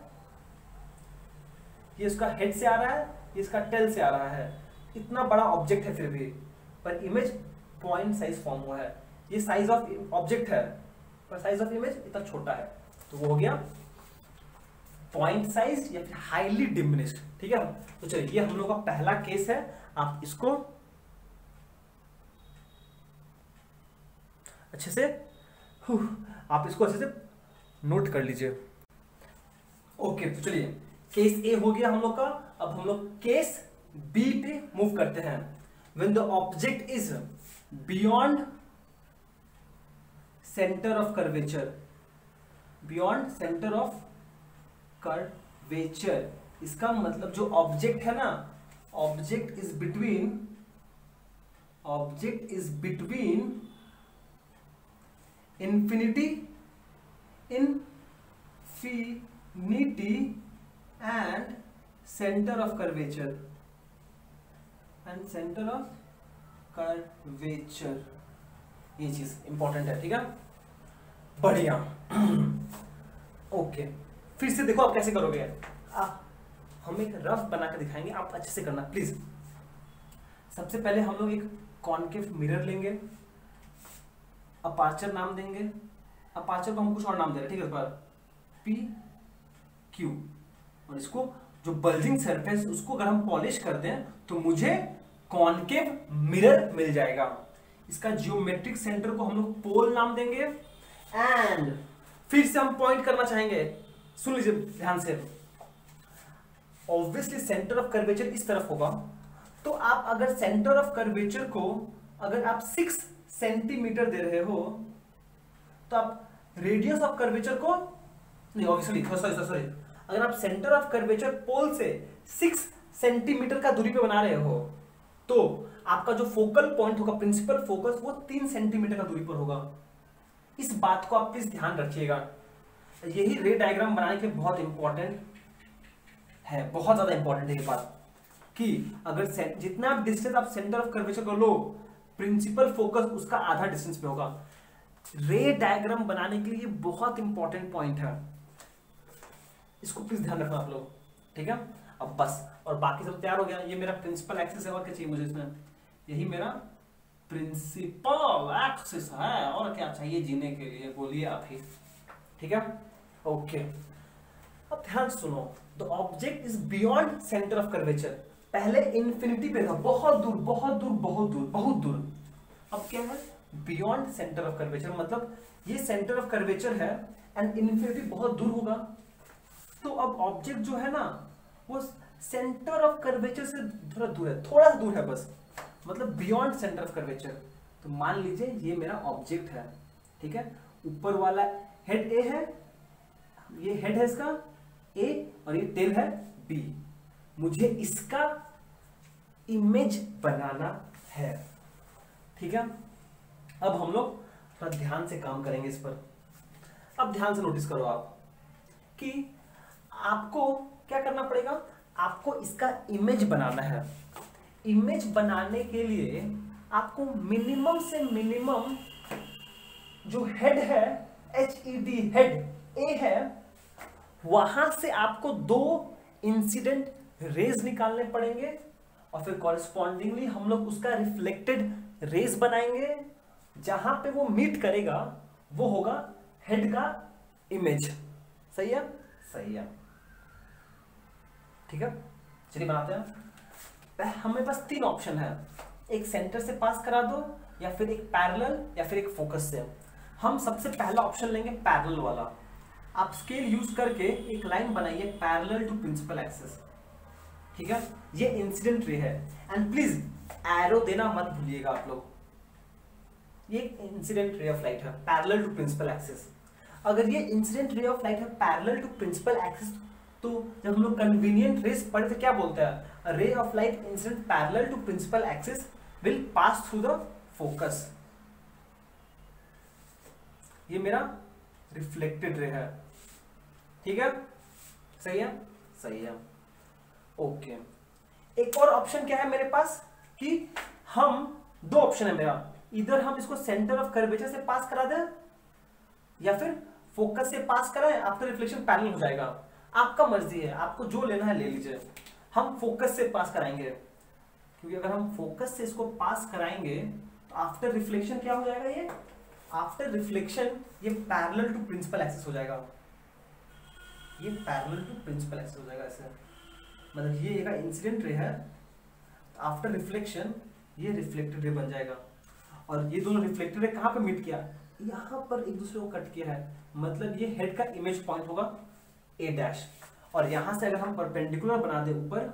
ये इसका हेड से आ रहा है, ये इसका टेल से आ रहा है, इतना बड़ा ऑब्जेक्ट है फिर भी, पर इमेज पॉइंट साइज फॉर्म हुआ है। ये साइज ऑफ ऑब्जेक्ट है पर साइज ऑफ इमेज इतना छोटा है, तो वो हो गया पॉइंट साइज या फिर हाईली डिमिनिश्ड, ठीक है। तो चलिए ये हम लोग का पहला केस है, आप इसको अच्छे से नोट कर लीजिए। ओके, तो चलिए केस ए हो गया हम लोग का। अब हम लोग केस बी पे मूव करते हैं। When the object is beyond centre of curvature, beyond centre of curvature, इसका मतलब जो ऑब्जेक्ट है ना, object is between infinity and center of curvature, ये चीज इंपॉर्टेंट है, ठीक है। बढ़िया। ओके, फिर से देखो आप कैसे करोगे। हम एक रफ बना के दिखाएंगे, आप अच्छे से करना प्लीज। सबसे पहले हम लोग एक कॉन्केव मिरर लेंगे, अपार्चर नाम देंगे, अपार्चर को हम कुछ और नाम दे रहे हैं, ठीक है, इस बार पी क्यू। और इसको जो बल्जिंग सरफेस उसको अगर हम पॉलिश कर दें तो मुझे कॉन्केव मिरर मिल जाएगा। इसका जियोमेट्रिक सेंटर को हम लोग पोल नाम देंगे। एंड फिर से हम पॉइंट करना चाहेंगे, सुन लीजिए ध्यान से। ऑब्वियसली सेंटर ऑफ कर्वेचर इस तरफ होगा, तो आप अगर सेंटर ऑफ कर्वेचर को अगर आप 6 सेंटीमीटर दे रहे हो तो आप रेडियस ऑफ कर्वेचर को नहीं, ऑब्वियसली सॉरी, अगर आप सेंटर ऑफ कर्वेचर पोल से 6 सेंटीमीटर का दूरी पे बना रहे हो तो आपका जो फोकल पॉइंट होगा, प्रिंसिपल फोकस, वो 3 सेंटीमीटर का दूरी पर होगा। इस बात को आप प्लीज ध्यान रखिएगा। यही रे डायग्राम बनाने के लिए बहुत इंपॉर्टेंट है, बहुत ज्यादा इंपॉर्टेंट है ये बात, कि अगर जितना डिस्टेंस आप सेंटर ऑफ कर्वेचर को लो, प्रिंसिपल फोकस उसका आधा डिस्टेंस पे होगा। रे डायग्राम बनाने के लिए बहुत इंपॉर्टेंट पॉइंट है, इसको प्लीज ध्यान रखना आप लोग, ठीक है। अब बस, और बाकी सब तैयार हो गया। ये मेरा प्रिंसिपल एक्सिस है, और क्या चाहिए मुझे इसमें। यही मेरा प्रिंसिपल एक्सिस है, और क्या चाहिए जीने के लिए, बोलिए आप ही। ठीक है, ओके। अब ध्यान सुनो, the object is beyond centre of curvature. पहले इन्फिनिटी पे था, बहुत दूर बहुत दूर बहुत दूर बहुत दूर। अब क्या है, बियॉन्ड सेंटर ऑफ कर्वेचर, मतलब ये सेंटर ऑफ कर्वेचर है एंड इन्फिनिटी बहुत दूर होगा। तो अब ऑब्जेक्ट जो है ना वो सेंटर ऑफ कर्वेचर से थोड़ा दूर है, थोड़ा सा दूर है बस, मतलब बियॉन्ड सेंटर ऑफ कर्वेचर। तो मान लीजिए ये मेरा ऑब्जेक्ट है, ठीक है, ऊपर वाला हेड ए है, ये हेड है इसका ए और ये टेल है बी। मुझे इसका इमेज बनाना है, ठीक है। अब हम लोग थोड़ा ध्यान से काम करेंगे इस पर। अब ध्यान से नोटिस करो आप कि आपको क्या करना पड़ेगा, आपको इसका इमेज बनाना है। इमेज बनाने के लिए आपको मिनिमम से मिनिमम जो हेड है, HED हेड ए है, वहां से आपको 2 इंसिडेंट रेज निकालने पड़ेंगे और फिर कॉरेस्पॉन्डिंगली हम लोग उसका रिफ्लेक्टेड रेज बनाएंगे। जहां पे वो मीट करेगा वो होगा हेड का इमेज। सही है, सही है, ठीक है। चलिए बनाते हैं। हमें पास 3 ऑप्शन है, एक सेंटर से पास करा दो, या फिर एक पैरेलल, या फिर एक फोकस से। हम सबसे पहला ऑप्शन लेंगे पैरेलल वाला। आप स्केल यूज करके एक लाइन बनाइए पैरेलल टू प्रिंसिपल एक्सिस, ठीक है। ये इंसिडेंट रे है एंड प्लीज एरो देना मत भूलिएगा आप लोग। ये इंसिडेंट रे ऑफ लाइट है पैरेलल टू प्रिंसिपल एक्सिस। अगर ये इंसिडेंट रे ऑफ लाइट है पैरेलल टू प्रिंसिपल एक्सिस, तो जब हम लोग कन्वीनियंट रेस पढ़े तो क्या बोलते हैं, ray of light incident parallel to principal axis will pass through the focus. ये मेरा रिफ्लेक्टेड रे है, ठीक है, सही है, सही है, ओके। एक और ऑप्शन क्या है मेरे पास कि हम 2 ऑप्शन है मेरा, इधर हम इसको सेंटर ऑफ कर्वेचर से पास करा दें या फिर फोकस से पास कराएं, आफ्टर रिफ्लेक्शन पैरेलल हो जाएगा। आपका मर्जी है, आपको जो लेना है ले लीजिए। हम फोकस से पास कराएंगे, क्योंकि अगर हम फोकस से इसको पास कराएंगे तो आफ्टर रिफ्लेक्शन क्या हो जाएगा, ये आफ्टर रिफ्लेक्शन ये पैरेलल टू प्रिंसिपल एक्सिस हो जाएगा। ये पैरेलल टू प्रिंसिपल एक्सिस हो जाएगा ऐसे, मतलब ये एक इंसिडेंट रे है, आफ्टर रिफ्लेक्शन ये रिफ्लेक्टेड रे बन जाएगा। और ये दोनों रिफ्लेक्टेड रे कहाँ पे मीट किया, यहाँ पर एक दूसरे को कट किया है, मतलब ये हेड का इमेज पॉइंट होगा A', और यहां से अगर हम परपेंडिकुलर बना दे ऊपर,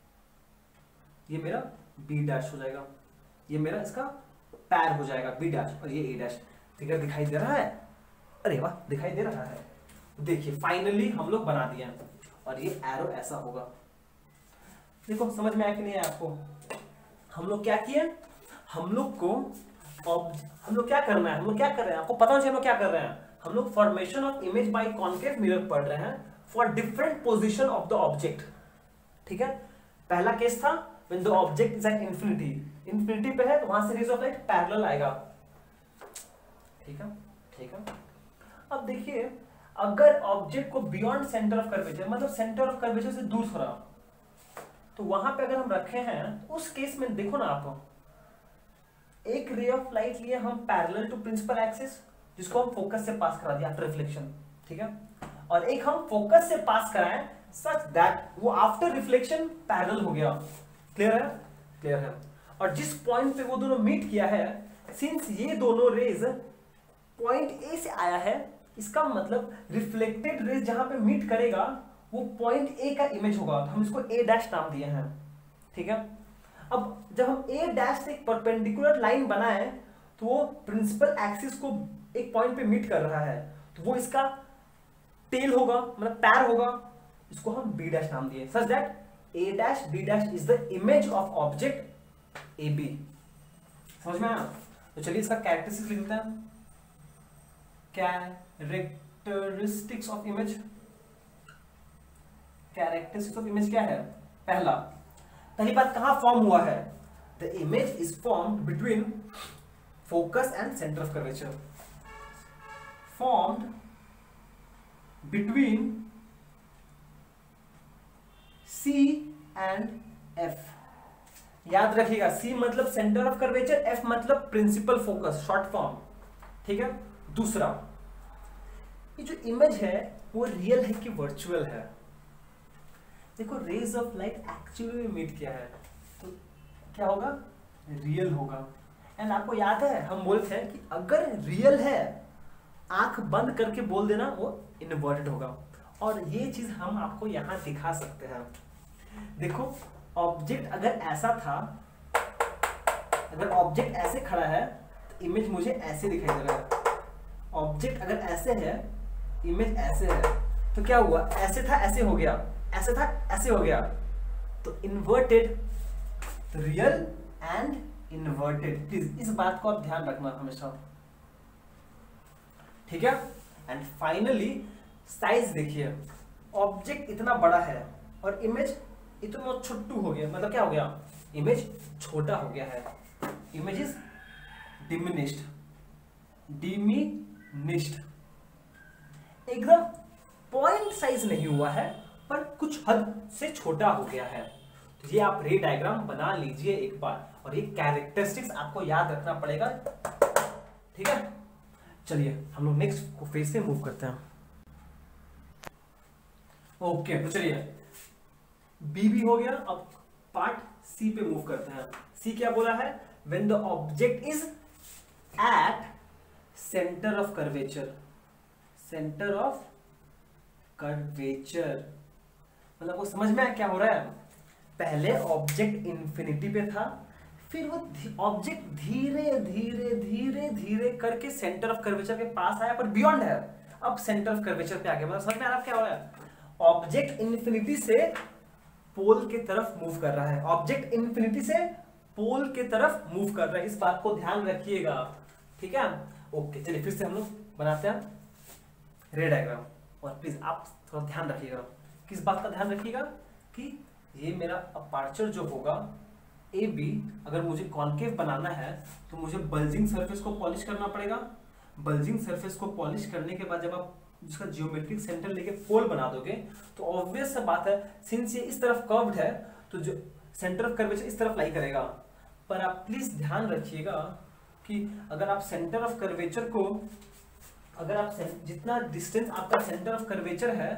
ये मेरा B' हो जाएगा, ये मेरा इसका पैर हो जाएगा B' और ये A'। ठीक है, दिखाई दे रहा है, अरे वाह दिखाई दे रहा है। देखिए फाइनली हम लोग बना दिए हैं और ये एरो ऐसा होगा। देखो समझ में आया कि नहीं आया आपको। हम लोग क्या किए, हम लोग क्या करना है, हम लोग क्या कर रहे हैं, आपको पता नहीं हम लोग क्या कर रहे हैं। हम लोग formation of image by concave mirror पढ़ रहे हैं for different position of the object. ठीक है, पहला केस था when the object is at infinity, infinity पे है तो वहां से रेज ऑफ लाइट पैरेलल आएगा। ठीक है, ठीक है। अब देखिए अगर ऑब्जेक्ट को बियॉन्ड सेंटर ऑफ कर्वेचर, मतलब सेंटर ऑफ कर्वेचर से दूर थोड़ा, तो वहां पे अगर हम रखे हैं उस केस में देखो ना आप, एक रे ऑफ लाइट लिए हम पैरेलल टू प्रिंसिपल एक्सिस, जिसको हम फोकस से पास करा दिया आफ्टर रिफ्लेक्शन। ठीक है, और एक हम फोकस से पास कराएं सच दैट वो आफ्टर रिफ्लेक्शन पैरेलल हो गया। क्लियर है, क्लियर है। और जिस पॉइंट पे वो दोनों मीट किया है, सिंस ये दोनों रेज पॉइंट ए से आया है, इसका मतलब रिफ्लेक्टेड रेज जहां पे मीट करेगा वो पॉइंट ए का इमेज होगा, तो हम इसको A' नाम दिए हैं। ठीक है, अब जब हम A' से एक परपेंडिकुलर लाइन बनाए तो वो प्रिंसिपल एक्सिस को एक पॉइंट पे मीट कर रहा है, तो वो इसका टेल होगा, मतलब पैर होगा, इसको हम B' नाम दिए, such that A' B' is the image of object AB। समझ में आया? तो चलिए इसका कैरेक्टरिस्टिक्स लिखते हैं। Characteristics of image, characteristics of image क्या है? पहली बात कहां फॉर्म हुआ है? The image is formed between focus and centre of curvature, formed between C and F, याद रखिएगा, सी मतलब सेंटर ऑफ कर्वेचर, एफ मतलब प्रिंसिपल फोकस, शॉर्ट फॉर्म, ठीक है। दूसरा, ये जो इमेज है वो रियल है कि वर्चुअल है। देखो रेज ऑफ लाइट एक्चुअली में मीट किया है तो क्या होगा, रियल होगा। एंड आपको याद है हम बोलते हैं कि अगर रियल है आंख बंद करके बोल देना वो इन्वर्टेड होगा, और ये चीज हम आपको यहां दिखा सकते हैं। देखो ऑब्जेक्ट अगर ऐसा था, अगर ऑब्जेक्ट ऐसे खड़ा है तो इमेज मुझे ऐसे दिखाई दे रहा है। ऑब्जेक्ट अगर ऐसे है, इमेज ऐसे है, तो क्या हुआ, ऐसे था ऐसे हो गया, ऐसे था ऐसे हो गया, तो inverted, real and inverted. Please इस बात को आप ध्यान रखना हमेशा, ठीक है। एंड फाइनली साइज देखिए, ऑब्जेक्ट इतना बड़ा है और इमेज इतना छोटू हो गया, मतलब क्या हो गया, इमेज छोटा हो गया है। इमेज इज डिमिनिश्ड, डिमिनिश्ड, एकदम पॉइंट साइज नहीं हुआ है पर कुछ हद से छोटा हो गया है। तो ये आप रे डायग्राम बना लीजिए एक बार, और ये कैरेक्टरिस्टिक्स आपको याद रखना पड़ेगा, ठीक है। चलिए हम लोग नेक्स्ट फेज पे मूव करते हैं। ओके तो चलिए बी भी हो गया, अब पार्ट सी पे मूव करते हैं। सी क्या बोला है, when the object is at centre of curvature, centre of curvature मतलब वो समझ में क्या हो रहा है, पहले ऑब्जेक्ट इंफिनिटी पे था, फिर वो ऑब्जेक्ट धीरे धीरे धीरे धीरे करके सेंटर ऑफ कर्वेचर के पास आया, पर बियॉन्ड है, अब सेंटर ऑफ कर्वेचर पे आ गया। मतलब समझ में आ रहा क्या हो रहा है, ऑब्जेक्ट इन्फिनिटी से पोल के तरफ मूव कर रहा है, ऑब्जेक्ट इन्फिनिटी से पोल के तरफ मूव कर रहा है, इस बात को ध्यान रखिएगा, ठीक है। ओके चलिए फिर से हम लोग बनाते हैं रे डायग्राम, और प्लीज आप थोड़ा ध्यान रखिएगा, किस बात का ध्यान रखिएगा कि ये मेरा अपर्चर जो होगा ए बी, अगर मुझे कॉन्केव बनाना है तो मुझे बल्जिंग सरफेस को पॉलिश करना पड़ेगा। बल्जिंग सरफेस को पॉलिश करने के बाद जब आप जिसका जियोमेट्रिक सेंटर लेके पोल बना दोगे तो ऑब्वियस सा बात है, सिंस ये इस तरफ कर्व्ड है तो जो सेंटर ऑफ कर्वेचर इस तरफ लाई करेगा। पर आप प्लीज ध्यान रखिएगा कि अगर आप सेंटर ऑफ कर्वेचर को, अगर आप जितना डिस्टेंस आपका सेंटर ऑफ कर्वेचर है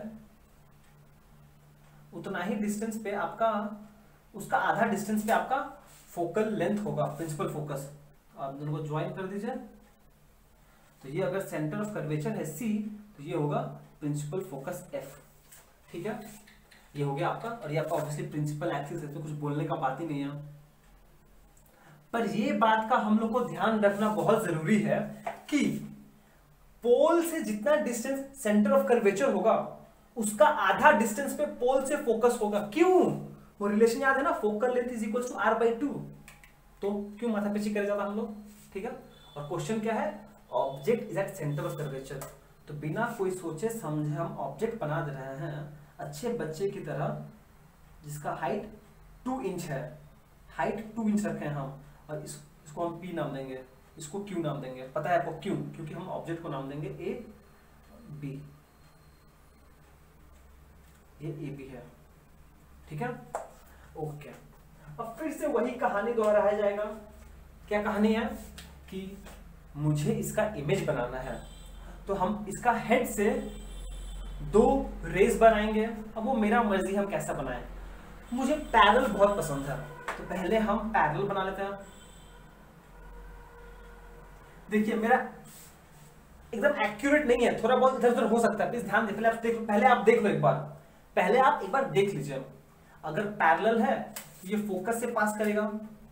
उतना ही डिस्टेंस पे आपका, उसका आधा डिस्टेंस पे आपका फोकल लेंथ होगा, प्रिंसिपल फोकस। आप दोनों को ज्वाइन कर दीजिए, तो ये अगर सेंटर ऑफ कर्वेचर है सी तो ये होगा प्रिंसिपल फोकस एफ, ठीक है। ये हो गया आपका, और ये आपका ऑब्वियसली प्रिंसिपल एक्सिस है तो कुछ बोलने का बात ही नहीं है। पर ये बात का हम लोग को ध्यान रखना बहुत जरूरी है कि पोल से जितना डिस्टेंस सेंटर ऑफ कर्वेचर होगा उसका आधा डिस्टेंस पे पोल से फोकस होगा। क्यों, वो रिलेशन याद है ना, focal length is equal to r/2, तो क्यों माथा पीछे करे जाता हम लोग, ठीक है। और क्वेश्चन क्या है, object is at centre of curvature, तो बिना कोई सोचे समझे हम ऑब्जेक्ट बना दे रहे हैं अच्छे बच्चे की तरह, जिसका हाइट 2 इंच है, हाइट 2 इंच रखे हैं हम, और इसको हम P नाम देंगे, इसको Q नाम देंगे। पता है आपको क्यों, क्योंकि हम ऑब्जेक्ट को नाम देंगे A B, ये A B है, ठीक है। ओके अब फिर से वही कहानी दोहराया जाएगा। क्या कहानी है कि मुझे इसका इमेज बनाना है, तो हम इसका हेड से 2 रेज बनाएंगे। अब वो मेरा मर्जी हम कैसा बनाएं, मुझे पैरेलल बहुत पसंद है, तो पहले हम पैरेलल बना लेते हैं। देखिए मेरा एकदम एक्यूरेट नहीं है, थोड़ा बहुत इधर उधर हो सकता है, प्लीज ध्यान दे, पहले आप देख लो एक बार, पहले आप एक बार देख लीजिए। अगर पैरेलल है ये फोकस से पास करेगा,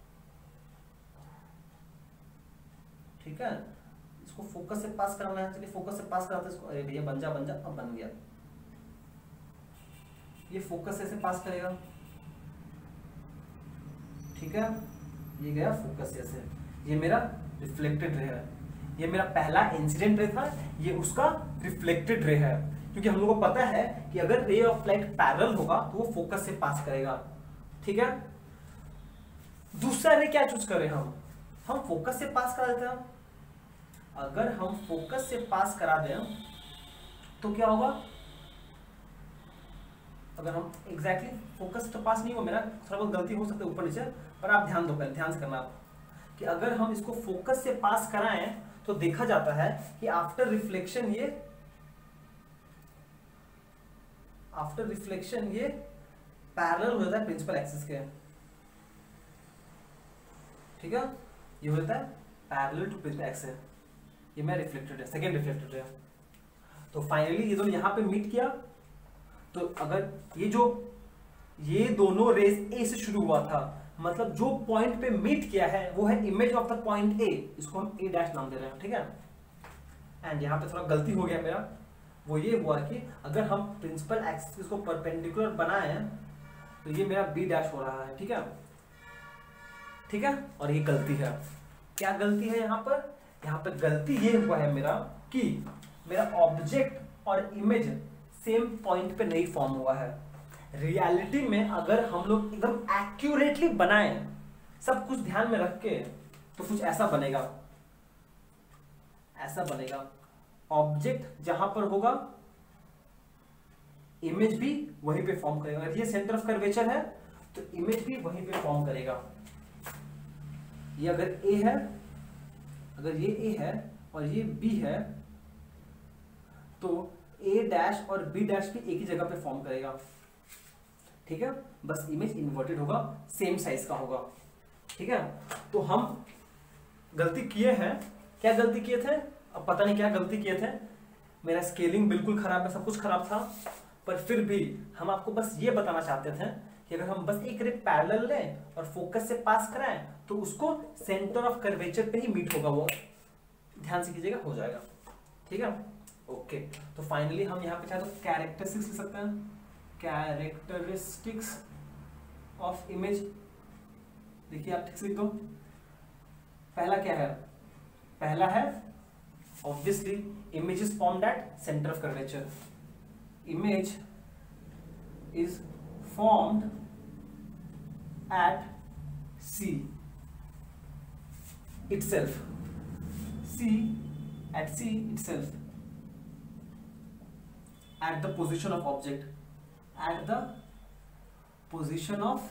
ठीक है, इसको फोकस से पास कराना है, चलिए फोकस से पास कराते हैं इसको। अरे भैया बन जा, अब बन गया। ये फोकस से पास करेगा, ठीक है, ये गया फोकस से, ये मेरा रिफ्लेक्टेड रे है, ये मेरा पहला इंसिडेंट रे था, ये उसका रिफ्लेक्टेड रे है, क्योंकि हम लोगों को पता है कि अगर रे ऑफ लाइट पैरेलल होगा तो वो फोकस से पास करेगा, ठीक है। दूसरा रे क्या चूज करें हम फोकस से पास करा देते हैं। अगर हम फोकस से पास करा दें तो क्या होगा, अगर हम एग्जैक्टली फोकस तो पास नहीं हो, मेरा थोड़ा बहुत गलती हो सकता है ऊपर नीचे, पर आप ध्यान दो, पहले ध्यान से करना आप, कि अगर हम इसको फोकस से पास कराएं तो देखा जाता है कि आफ्टर रिफ्लेक्शन ये पैरेलल हो जाता है प्रिंसिपल एक्सिस के, ठीक है, ये हो जाता है पैरेलल टू प्रिंसिपल एक्सिस। ये मेरा रिफ्लेक्टेड है, सेकेंड रिफ्लेक्टेड है। तो फाइनली ये दोनों यहां पे मीट किया, तो अगर ये दोनों रेस ए से शुरू हुआ था, मतलब जो पॉइंट पे मीट किया है वो है image of the point A, इसको हम ए डैश नाम दे रहे हैं, ठीक है। एंड यहाँ पे थोड़ा गलती हो गया मेरा, वो ये हुआ कि अगर हम प्रिंसिपल एक्सिस को परपेंडिकुलर बनाए तो ये मेरा बी डैश हो रहा है, ठीक है, ठीक है। और ये गलती है, क्या गलती है यहाँ पर गलती ये हुआ है मेरा कि मेरा ऑब्जेक्ट और इमेज सेम पॉइंट पे नहीं फॉर्म हुआ है। रियलिटी में अगर हम लोग एकदम एक्यूरेटली बनाएं, सब कुछ ध्यान में रख के, तो कुछ ऐसा बनेगा, ऑब्जेक्ट जहां पर होगा इमेज भी वहीं पे फॉर्म करेगा। अगर ये सेंटर ऑफ कर्वेचर है तो इमेज भी वहीं पे फॉर्म करेगा। ये अगर ए है, अगर ये ए है और ये बी है, तो ए डैश और बी डैश भी एक ही जगह पे फॉर्म करेगा, ठीक है। बस इमेज इन्वर्टेड होगा, सेम साइज का होगा, ठीक है। तो हम गलती किए हैं, क्या गलती किए थे, अब पता नहीं क्या गलती किए थे, मेरा स्केलिंग बिल्कुल खराब है, सब कुछ खराब था, पर फिर भी हम आपको बस ये बताना चाहते थे कि अगर हम बस एक रे पैरेलल लें और फोकस से पास कराएं तो उसको सेंटर ऑफ कर्वेचर पे ही मीट होगा, वो ध्यान से कीजिएगा, हो जाएगा, ठीक है। ओके, तो फाइनली हम यहाँ पे चाहे तो कैरेक्टरिस्टिक्स लिख सकते हैं, कैरेक्टरिस्टिक्स ऑफ इमेज। देखिए आप ठीक से लिख दो। पहला क्या है, पहला है obviously image is formed at centre of curvature, image is formed at C itself, at C itself, at the position of object, at the position of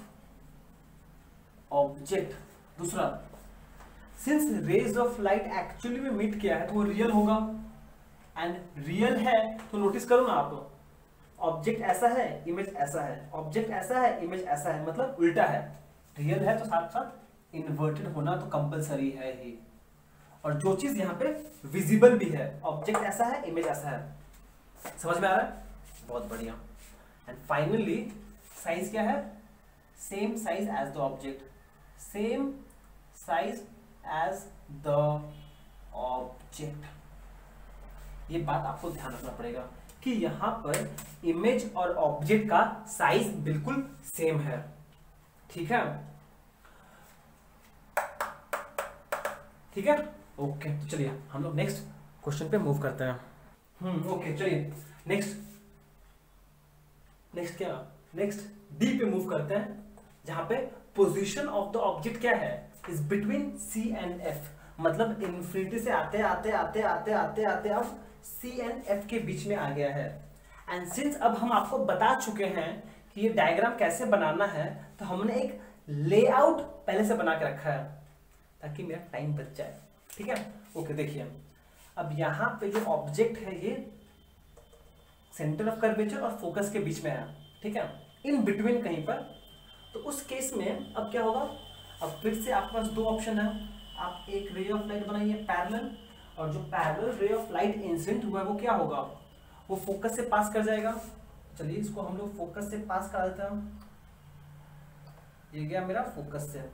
object। दूसरा, since rays of light actually में मीट किया है तो वो रियल होगा, एंड रियल है तो नोटिस करो ना आप, ऑब्जेक्ट ऐसा है, इमेज ऐसा है, ऑब्जेक्ट ऐसा है, इमेज ऐसा है, मतलब उल्टा है। रियल है तो साथ साथ इन्वर्टेड होना तो कंपलसरी है ही, और जो चीज यहाँ पे विजिबल भी है, ऑब्जेक्ट ऐसा है, इमेज ऐसा है, समझ में आ रहा है, बहुत बढ़िया। एंड फाइनली साइज क्या है, same size as the object, same size as the object. ये बात आपको ध्यान रखना पड़ेगा कि यहां पर इमेज और ऑब्जेक्ट का साइज बिल्कुल सेम है, ठीक है, ठीक है। ओके, तो चलिए हम लोग नेक्स्ट क्वेश्चन पे मूव करते हैं। ओके, चलिए नेक्स्ट डी पे मूव करते हैं, जहां पे पोजीशन ऑफ द ऑब्जेक्ट क्या है, is between C and F, मतलब इन्फिनिटी से आते आते आते आते आते आते अब सी एंड एफ के बीच में आ गया है। एंड सिंस अब हम आपको बता चुके हैं कि ये डायग्राम कैसे बनाना है, तो हमने एक लेआउट पहले से बना के रखा है ताकि मेरा टाइम बच जाए, ठीक है। ओके, देखिए अब यहाँ पे जो ऑब्जेक्ट है ये सेंटर ऑफ कर्वेचर और फोकस के बीच में है, ठीक है, इन बिटवीन कहीं पर। तो उस केस में अब क्या होगा, अब फिर से आपके पास दो ऑप्शन है, आप एक रे ऑफ लाइट बनाइए पैरेलल, और जो पैरेलल रे ऑफ लाइट इंसिडेंट हुआ है वो क्या होगा, वो फोकस से पास कर जाएगा। चलिए इसको हम लोग फोकस से पास कर देते हैं, ये गया मेरा फोकस से,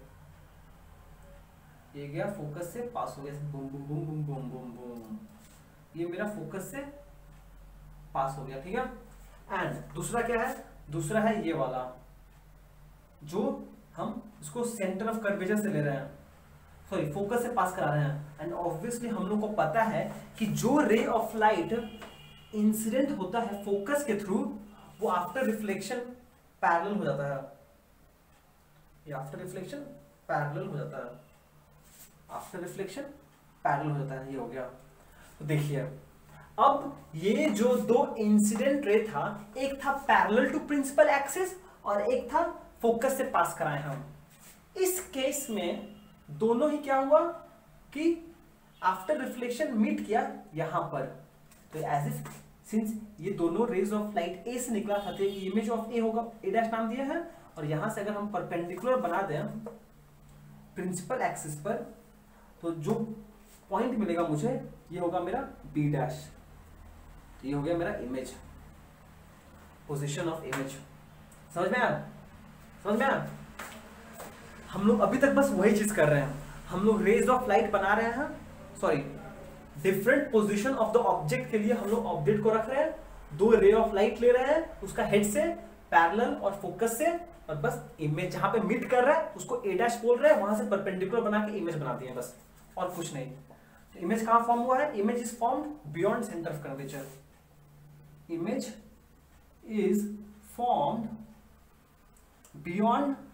ये गया फोकस से पास हो गया, boom boom boom boom boom boom boom, ये मेरा फोकस से पास हो गया, ठीक है। एंड दूसरा क्या है, दूसरा है ये वाला, जो हम इसको सेंटर ऑफ कर्वेचर से ले रहे हैं, सॉरी फोकस से पास करा रहे हैं। एंड ऑब्वियसली हम लोग को पता है कि जो रे ऑफ लाइट इंसिडेंट होता है फोकस के थ्रू, वो आफ्टर रिफ्लेक्शन पैरेलल हो जाता है, ये आफ्टर रिफ्लेक्शन पैरेलल हो जाता है, आफ्टर रिफ्लेक्शन पैरेलल हो जाता है, ये हो गया। तो देखिए अब ये जो दो इंसिडेंट रे था, एक था पैरेलल टू प्रिंसिपल एक्सिस और एक था फोकस से पास कराए हम, इस केस में दोनों ही क्या हुआ कि आफ्टर रिफ्लेक्शन मीट किया यहां पर, तो एज इफ सिंस ये दोनों रेज ऑफ लाइट ए से निकला था तो इमेज ऑफ ए होगा, ए डैश नाम दिया है, और यहां से अगर हम परपेंडिकुलर बना दें प्रिंसिपल एक्सिस पर तो जो पॉइंट मिलेगा मुझे ये होगा मेरा बी डैश, ये हो गया मेरा इमेज, पोजीशन ऑफ इमेज। समझ में आया? समझ में आया? हम लोग अभी तक बस वही चीज कर रहे हैं, हम लोग रेज ऑफ लाइट बना रहे हैं, sorry different position of the object के लिए हम लोग ऑब्जेक्ट को रख रहे हैं, दो रे ऑफ लाइट ले रहे हैं उसका हेड से पैरेलल और फोकस से, और बस इमेज जहां पे मीट कर रहा है उसको ए डैश बोल रहे हैं, वहां से परपेंडिकुलर बना के इमेज बनाती है बस, और कुछ नहीं। तो इमेज कहां फॉर्म हुआ है? Image is formed beyond centre of curvature, image is formed beyond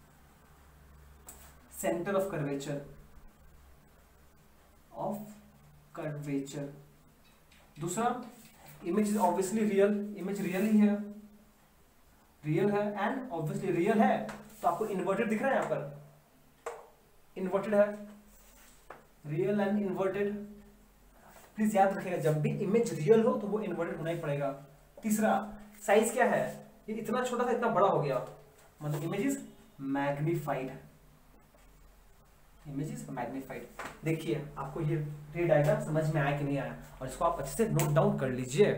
centre of curvature दूसरा image is obviously real, image real ही है, रियल है एंड ऑब्वियसली रियल है, तो आपको इन्वर्टेड दिख रहा है, यहां पर इन्वर्टेड है, रियल एंड इन्वर्टेड। प्लीज याद रखिएगा जब भी इमेज रियल हो तो वो इन्वर्टेड होना ही पड़ेगा। तीसरा साइज क्या है? ये इतना छोटा था इतना बड़ा हो गया, मतलब image is magnified, image is magnified. देखिए आपको ये रे डायग्राम समझ में आया कि नहीं आया, और इसको आप अच्छे से नोट डाउन कर लीजिए।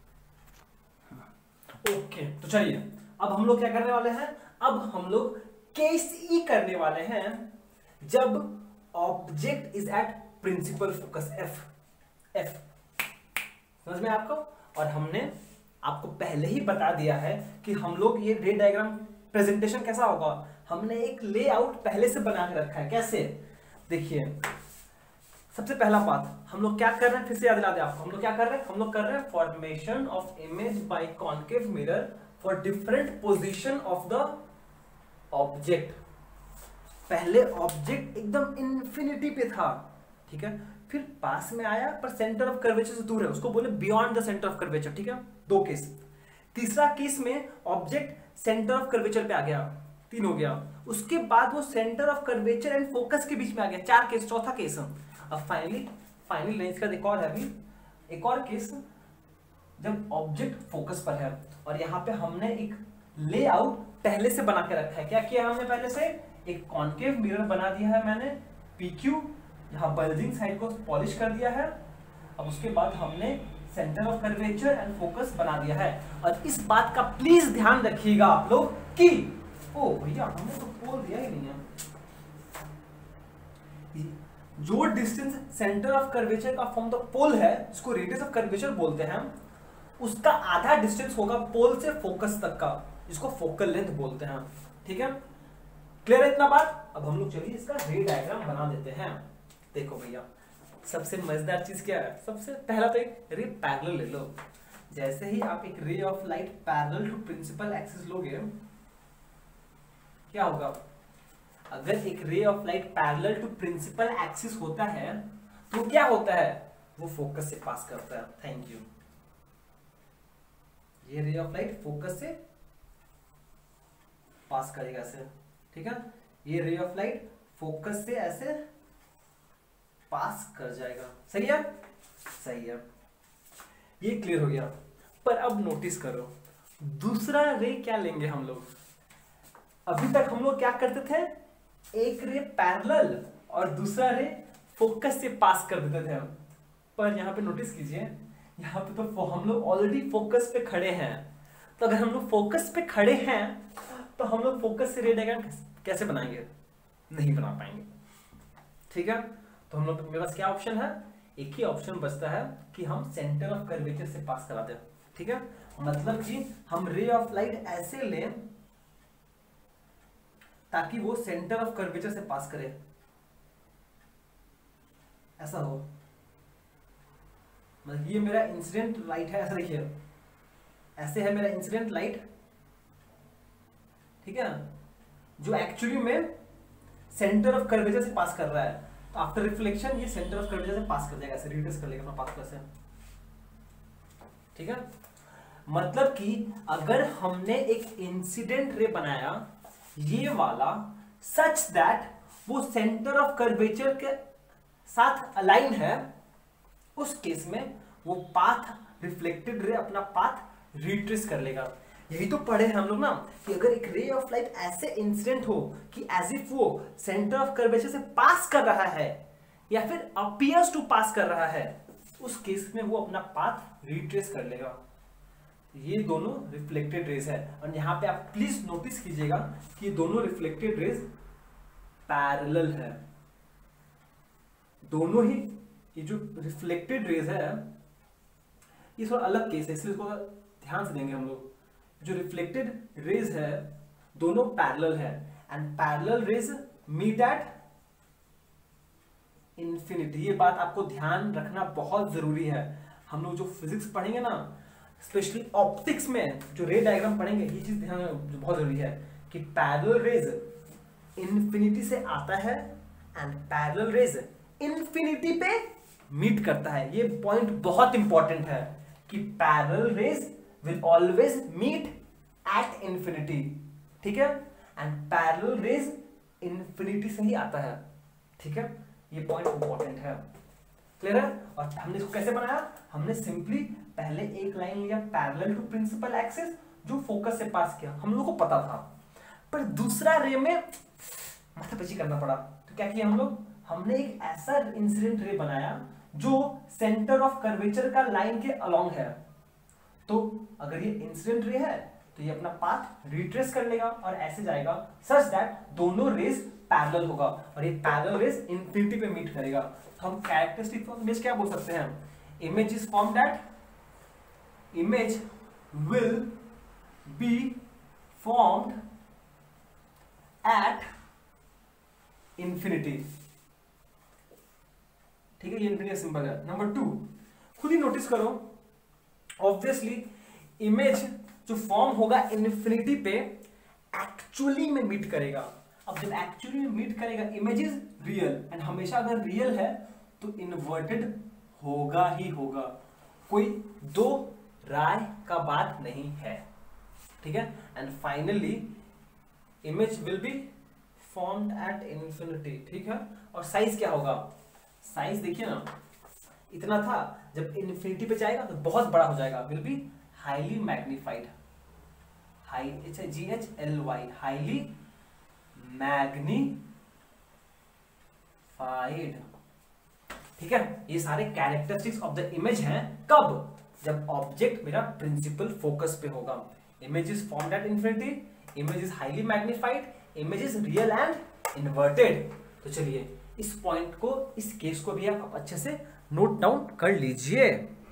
ओके तो चलिए अब हम लोग क्या करने वाले हैं, अब हम लोग केस ई करने वाले हैं जब object is at principal focus F. समझ में आपको? और हमने आपको पहले ही बता दिया है कि हम लोग ये रे डायग्राम प्रेजेंटेशन कैसा होगा, हमने एक लेआउट पहले से बना के रखा है। कैसे? देखिए सबसे पहला बात हम लोग क्या कर रहे हैं, फिर से याद दिला दे आपको, हम लोग क्या कर रहे हैं, हम लोग कर रहे हैं formation of image by concave mirror for different position of the object. पहले ऑब्जेक्ट एकदम इंफिनिटी पे था, ठीक है, फिर पास में आया पर सेंटर ऑफ कर्वेचर से दूर है, उसको बोले beyond the centre of curvature, ठीक है, दो केस। तीसरा केस में ऑब्जेक्ट सेंटर ऑफ कर्वेचर पे आ गया, तीन हो गया, उसके बाद वो centre of curvature and focus के बीच में आ गया, चार केस, चौथा केस। अब फाइनली लेंस का एक और है, अभी एक और केस जब ऑब्जेक्ट फोकस पर है और यहाँ पे हमने एक लेआउट पहले से बना के रखा है। क्या किया हमने पहले से? एक कॉन्केव मिरर बना दिया है मैंने PQ, यहाँ बल्जिंग साइड को पॉलिश कर दिया है। अब उसके बाद हमने centre of curvature and focus बना दिया है। और इस बात का प्लीज ध्यान रखिएगा आप लोग कि ओ भैया हमने तो पोल दिया ही नहीं है, जो डिस्टेंस सेंटर ऑफ कर्वेचर का फ्रॉम द पोल है जिसको रेडियस ऑफ कर्वेचर बोलते हैं, उसका आधा डिस्टेंस होगा पोल से फोकस तक का, जिसको फोकल लेंथ बोलते हैं। ठीक है, क्लियर है इतना बात? अब हम लोग चलिए इसका रे डायग्राम बना देते हैं। देखो भैया सबसे मजेदार चीज क्या है, सबसे पहला तो एक रे पैरेलल ले लो। जैसे ही आप एक ray of light parallel to principal axis लोगे, क्या होगा? अगर एक ray of light parallel to principal axis होता है तो क्या होता है? वो फोकस से पास करता है। Thank you. ये रे ऑफ लाइट फोकस से पास करेगा ऐसे, ठीक है, ये रे ऑफ लाइट फोकस से ऐसे पास कर जाएगा। सही है? सही है, ये क्लियर हो गया। पर अब नोटिस करो दूसरा रे क्या लेंगे हम लोग। अभी तक हम लोग क्या करते थे, एक रे पैरेलल और दूसरा रे फोकस से पास कर देते थे। पर यहां पे नोटिस कीजिए, यहाँ पे तो हम लोग ऑलरेडी फोकस पे खड़े हैं। तो अगर हम लोग फोकस पे खड़े हैं तो हम लोग फोकस से रे डायग्राम कैसे बनाएंगे? नहीं बना पाएंगे। ठीक है, तो हम लोग मेरे पास क्या ऑप्शन है? एक ही ऑप्शन बचता है कि हम सेंटर ऑफ कर्वेचर से पास कराते हैं। ठीक है, मतलब कि हम रे ऑफ लाइट ऐसे लें ताकि वो सेंटर ऑफ कर्वेचर से पास करे, ऐसा हो। मतलब ये मेरा इंसिडेंट लाइट है, ऐसा देखिए, ऐसे है मेरा इंसिडेंट लाइट, ठीक है, जो एक्चुअली में सेंटर ऑफ कर्वेचर से पास कर रहा है। तो आफ्टर रिफ्लेक्शन ये सेंटर ऑफ कर्वेचर से पास कर जाएगा, ऐसे रिट्रेस कर लेगा अपना पाथ से। ठीक है, मतलब कि अगर हमने एक इंसिडेंट रे बनाया ये वाला, सच दैट वो सेंटर ऑफ कर्वेचर के साथ अलाइन है, उस केस में वो पाथ रिफ्लेक्टेड रे अपना पाथ रिट्रेस कर लेगा। यही तो पढ़े हैं हम लोग ना कि अगर एक रे ऑफ लाइट ऐसे इंसिडेंट हो कि एज इफ वो सेंटर ऑफ कर्वेचर से पास कर रहा है या फिर अपीयर्स टू पास कर रहा है, उस केस में वो अपना पाथ रिट्रेस कर लेगा। ये दोनों रिफ्लेक्टेड रेज है, और यहां पे आप प्लीज नोटिस कीजिएगा कि ये दोनों रिफ्लेक्टेड रेज पैरेलल है। दोनों ही ये जो रिफ्लेक्टेड रेज है ये थोड़ा अलग केस है, इसलिए इसको ध्यान से देंगे हम लोग। जो रिफ्लेक्टेड रेज है दोनों पैरेलल है, and parallel rays meet at infinity. ये बात आपको ध्यान रखना बहुत जरूरी है। हम लोग जो फिजिक्स पढ़ेंगे ना, स्पेशली ऑप्टिक्स में जो रे डायग्राम पढ़ेंगे, ये चीज ध्यान जो बहुत जरूरी है कि पैरेलल रेज इंफिनिटी से आता है एंड पैरेलल रेज इंफिनिटी पे मीट करता है। ये पॉइंट बहुत इंपॉर्टेंट है कि parallel rays will always meet at infinity, ठीक है, and parallel rays infinity से ही आता है, ठीक है। ये पॉइंट इंपॉर्टेंट है, क्लियर है। और हमने इसको कैसे बनाया, हमने सिंपली पहले एक लाइन लिया पैरेलल टू प्रिंसिपल एक्सिस जो फोकस से पास किया, हम लोग को पता था, पर दूसरा रे में माथापच्ची करना पड़ा। तो क्या किया हम लोग, हमने एक ऐसा इंसिडेंट रे बनाया जो सेंटर ऑफ कर्वेचर का लाइन के अलोंग है। तो अगर ये इंसिडेंट रे है तो ये अपना पाथ रिट्रेस कर लेगा और ऐसे जाएगा सच दैट दोनों रेज पैरेलल होगा, और ये पैरेलल रेज इंफिनिटी पे मीट करेगा। तो हम कैरेक्टरिस्टिक ऑफ इमेज क्या बोल सकते हैं, image is formed at image will be formed at infinity, ठीक है। ये इंफिनिटी सिंपल है। नंबर 2, खुद ही नोटिस करो, ऑब्वियसली इमेज जो फॉर्म होगा इन्फिनिटी पे एक्चुअली में मीट करेगा। अब जब एक्चुअली में मीट करेगा, इमेज इज रियल, एंड हमेशा अगर रियल है तो इन्वर्टेड होगा ही होगा, कोई दो राय का बात नहीं है, ठीक है। And finally image will be formed at infinity, ठीक है। और साइज क्या होगा, साइज देखिए ना, इतना था, जब इन्फिनिटी पे जाएगा तो बहुत बड़ा हो जाएगा, will be highly magnified, GHLY, highly magnified, ठीक है। ये सारे कैरेक्टरिस्टिक्स ऑफ द इमेज हैं, कब, जब ऑब्जेक्ट मेरा प्रिंसिपल फोकस पे होगा। Image is formed at infinity, image is highly magnified, image is real and inverted. तो चलिए इस पॉइंट को, इस केस को भी आप अच्छे से नोट डाउन कर लीजिए।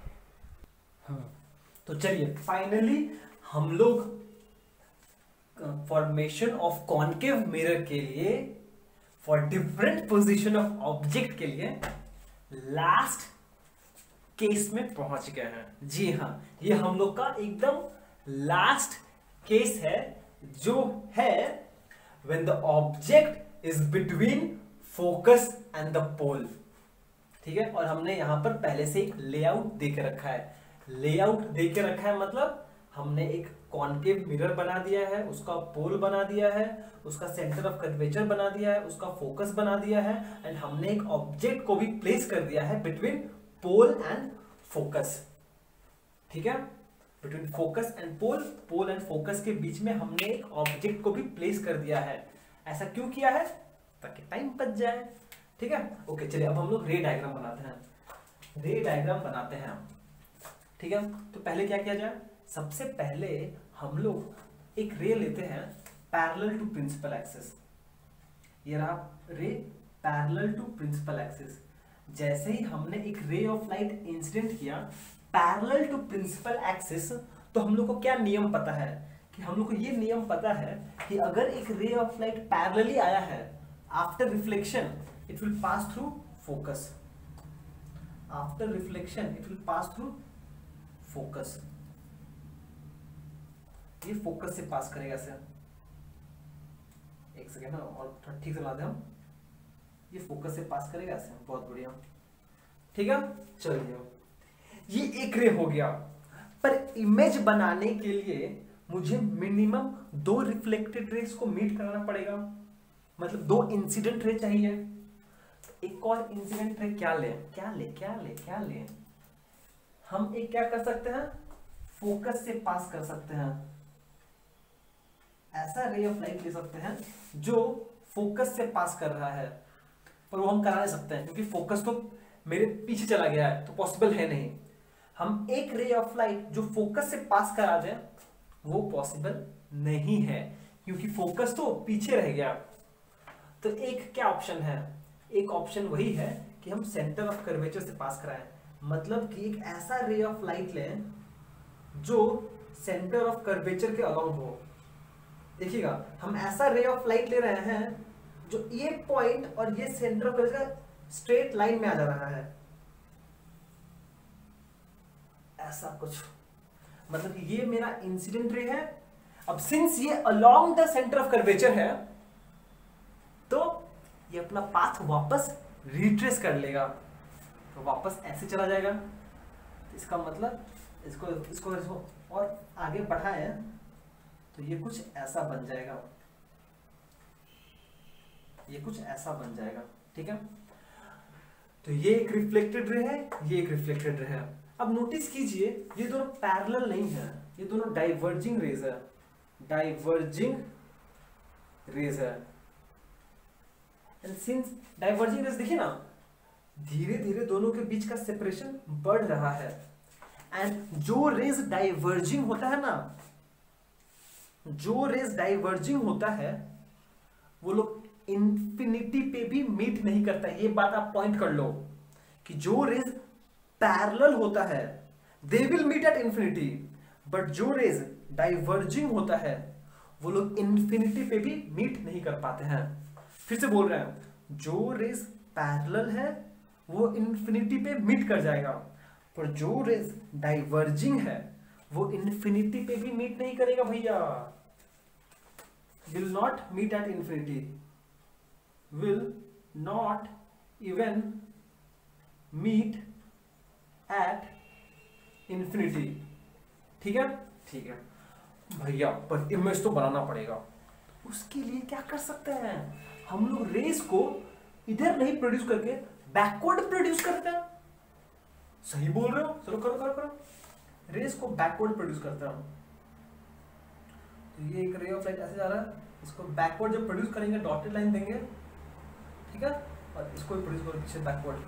तो चलिए फाइनली हम लोग फॉर्मेशन ऑफ कॉन्केव मिरर के लिए, for different position of object के लिए लास्ट केस में पहुंच गए हैं। जी हाँ, ये हम लोग का एकदम लास्ट केस है, जो है when the object is between focus and the pole, ठीक है। और हमने यहां पर पहले से एक लेआउट दे के रखा है, लेआउट दे के रखा है मतलब हमने एक कॉन्केव मिरर बना दिया है, उसका पोल बना दिया है, उसका सेंटर ऑफ कर्वेचर बना दिया है, उसका फोकस बना दिया है, एंड हमने एक ऑब्जेक्ट को भी प्लेस कर दिया है बिटवीन पोल एंड फोकस, ठीक है। Between focus and pole, pole and focus के बीच में हमने एक ऑब्जेक्ट को भी प्लेस कर दिया है। ऐसा क्यों किया है, ताकि टाइम बच जाए, ठीक है। ओके चलिए अब हम लोग रे डायग्राम बनाते हैं, रे डायग्राम बनाते हैं, ठीक है। तो पहले क्या किया जाए, सबसे पहले हम लोग एक रे लेते हैं पैरेलल टू प्रिंसिपल एक्सिस। ये रहा ray parallel to principal axis. जैसे ही हमने एक रे ऑफ लाइट इंसिडेंट किया पैरेलल टू प्रिंसिपल एक्सिस, तो हम लोग को क्या नियम पता है, कि हम लोग को ये नियम पता है कि अगर एक रे ऑफ लाइट पैरेलली आया है, after reflection it will pass through focus, after reflection it will pass through focus, ये फोकस से पास करेगा सर, एक सेकेंड ना, और थोड़ा ठीक से बना दे हम, ये फोकस से पास करेगा ऐसे, बहुत बढ़िया, ठीक है। चलिए ये एक रे हो गया, पर इमेज बनाने के लिए मुझे मिनिमम 2 रिफ्लेक्टेड रेस को मीट करना पड़ेगा, मतलब 2 इंसिडेंट रे चाहिए। एक और इंसिडेंट रे क्या ले, क्या ले, हम एक क्या कर सकते हैं, फोकस से पास कर सकते हैं। ऐसा रे ऑफ लाइट ले सकते हैं जो फोकस से पास कर रहा है, पर वो हम करा नहीं सकते हैं क्योंकि फोकस तो मेरे पीछे चला गया है, तो पॉसिबल है नहीं। हम एक रे ऑफ लाइट जो फोकस से पास करा दें, वो पॉसिबल नहीं है क्योंकि फोकस तो पीछे रह गया। तो एक क्या ऑप्शन है, एक ऑप्शन वही है कि हम सेंटर ऑफ कर्वेचर से पास कराएं, मतलब कि एक ऐसा रे ऑफ लाइट लें जो सेंटर ऑफ कर्वेचर के अलोंग हो। देखिएगा, हम ऐसा रे ऑफ लाइट ले रहे हैं जो ये पॉइंट और ये centre of curvature straight line में आ जा रहा है, ऐसा कुछ। मतलब कि ये मेरा इंसिडेंट रे है। अब सिंस ये along the centre of curvature है, तो ये अपना पाथ वापस रिट्रेस कर लेगा, तो वापस ऐसे चला जाएगा। इसका मतलब इसको इसको इसको और आगे बढ़ाएं तो ये कुछ ऐसा बन जाएगा, ये कुछ ऐसा बन जाएगा, ठीक है। तो ये एक रिफ्लेक्टेड रे है, ये एक रिफ्लेक्टेड रे है। अब नोटिस कीजिए, ये दोनों पैरेलल नहीं है, ये दोनों डाइवर्जिंग रेज है, डाइवर्जिंग रेज है। एंड सिंस डाइवर्जिंग रेज, देखिए ना, धीरे धीरे दोनों के बीच का सेपरेशन बढ़ रहा है। एंड जो रेज डाइवर्जिंग होता है ना, जो रेज डाइवर्जिंग होता है, वो लोग इंफिनिटी पे भी मीट नहीं करता। ये बात आप पॉइंट कर लो कि जो रेज पैरेलल होता है they will meet at infinity, but जो रेज डाइवर्जिंग होता है वो लोग इंफिनिटी पे भी मीट नहीं कर पाते हैं। फिर से बोल रहे हैं, जो रेज पैरेलल है वो इंफिनिटी पे मीट कर जाएगा, पर जो रेज डाइवर्जिंग है वो इंफिनिटी पे भी मीट नहीं करेगा भैया। will not meet at infinity, will not even meet at infinity। ठीक है, ठीक है भैया, पर इमेज तो बनाना पड़ेगा। उसके लिए क्या कर सकते हैं, हम लोग रेस को इधर नहीं प्रोड्यूस करके बैकवर्ड प्रोड्यूस करते हैं। सही बोल रहे हो, चलो करो करो करो, रेस को बैकवर्ड प्रोड्यूस करते हैं। तो ये एक रे ऑफ लाइट ऐसे जा रहा है, इसको बैकवर्ड जब प्रोड्यूस करेंगे डॉटेड लाइन देंगे, ठीक है, और इसको भी प्रोड्यूस करो पीछे बैकवर्ड।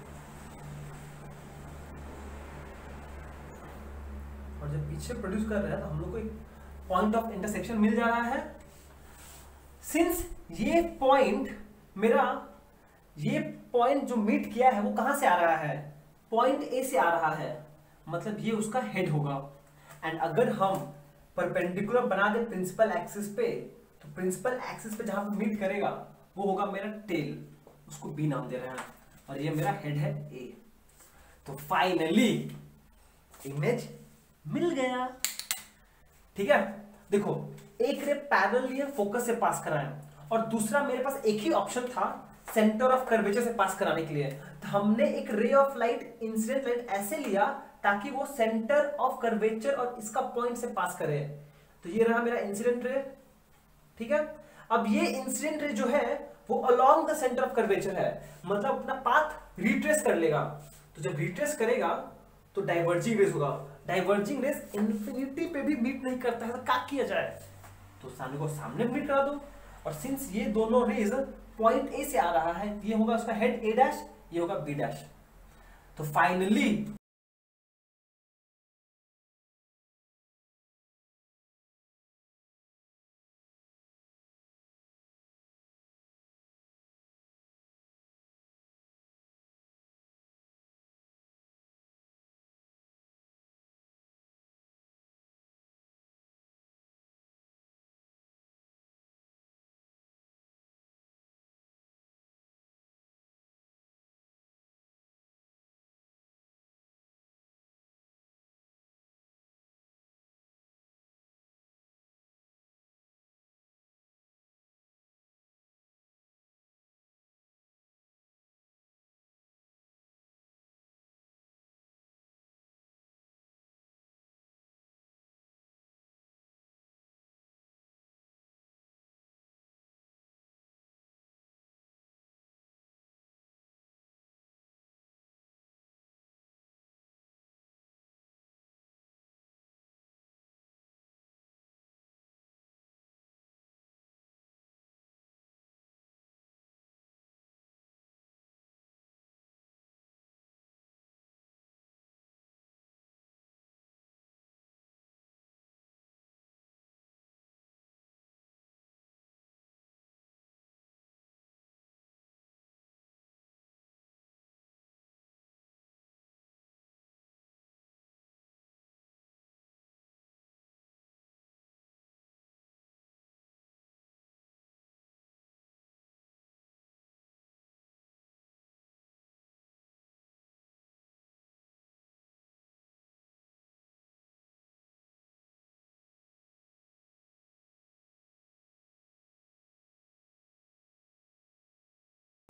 और जब पीछे प्रोड्यूस कर रहे हैं तो हम लोग को एक पॉइंट ऑफ इंटरसेक्शन मिल जा रहा है। सिंस ये पॉइंट मेरा, ये पॉइंट जो मीट किया है वो कहां से आ रहा है, पॉइंट ए से आ रहा है, मतलब ये उसका हेड होगा। एंड अगर हम परपेंडिकुलर बना दे प्रिंसिपल एक्सिस पे, तो प्रिंसिपल एक्सिस पे जहां पे मीट करेगा वो होगा मेरा टेल, उसको बी नाम दे रहे हैं, और ये मेरा हेड है ए। तो फाइनली इमेज मिल गया, ठीक है। देखो, एक रे पैरेलल लिए फोकस से पास कराएं, और दूसरा मेरे पास एक ही ऑप्शन था सेंटर ऑफ कर्वेचर से पास कराने के लिए। तो हमने एक ray of light, incident light ऐसे लिया ताकि वो सेंटर ऑफ कर्वेचर और इसका पॉइंट से पास करे। तो ये रहा मेरा इंसिडेंट रे, ठीक है। अब ये इंसिडेंट रे जो है वो along the centre of curvature है, मतलब अपना पाथ रिट्रेस कर लेगा। तो जब रिट्रेस करेगा तो डाइवर्जिंग रेस होगा, डाइवर्जिंग रेस इंफिनिटी पे भी मीट नहीं करता है, तो क्या किया जाए, तो सामने को सामने मीट करा दो। और सिंस ये दोनों रेज पॉइंट ए से आ रहा है, ये होगा उसका हेड ए डैश, ये होगा बी डैश। तो फाइनली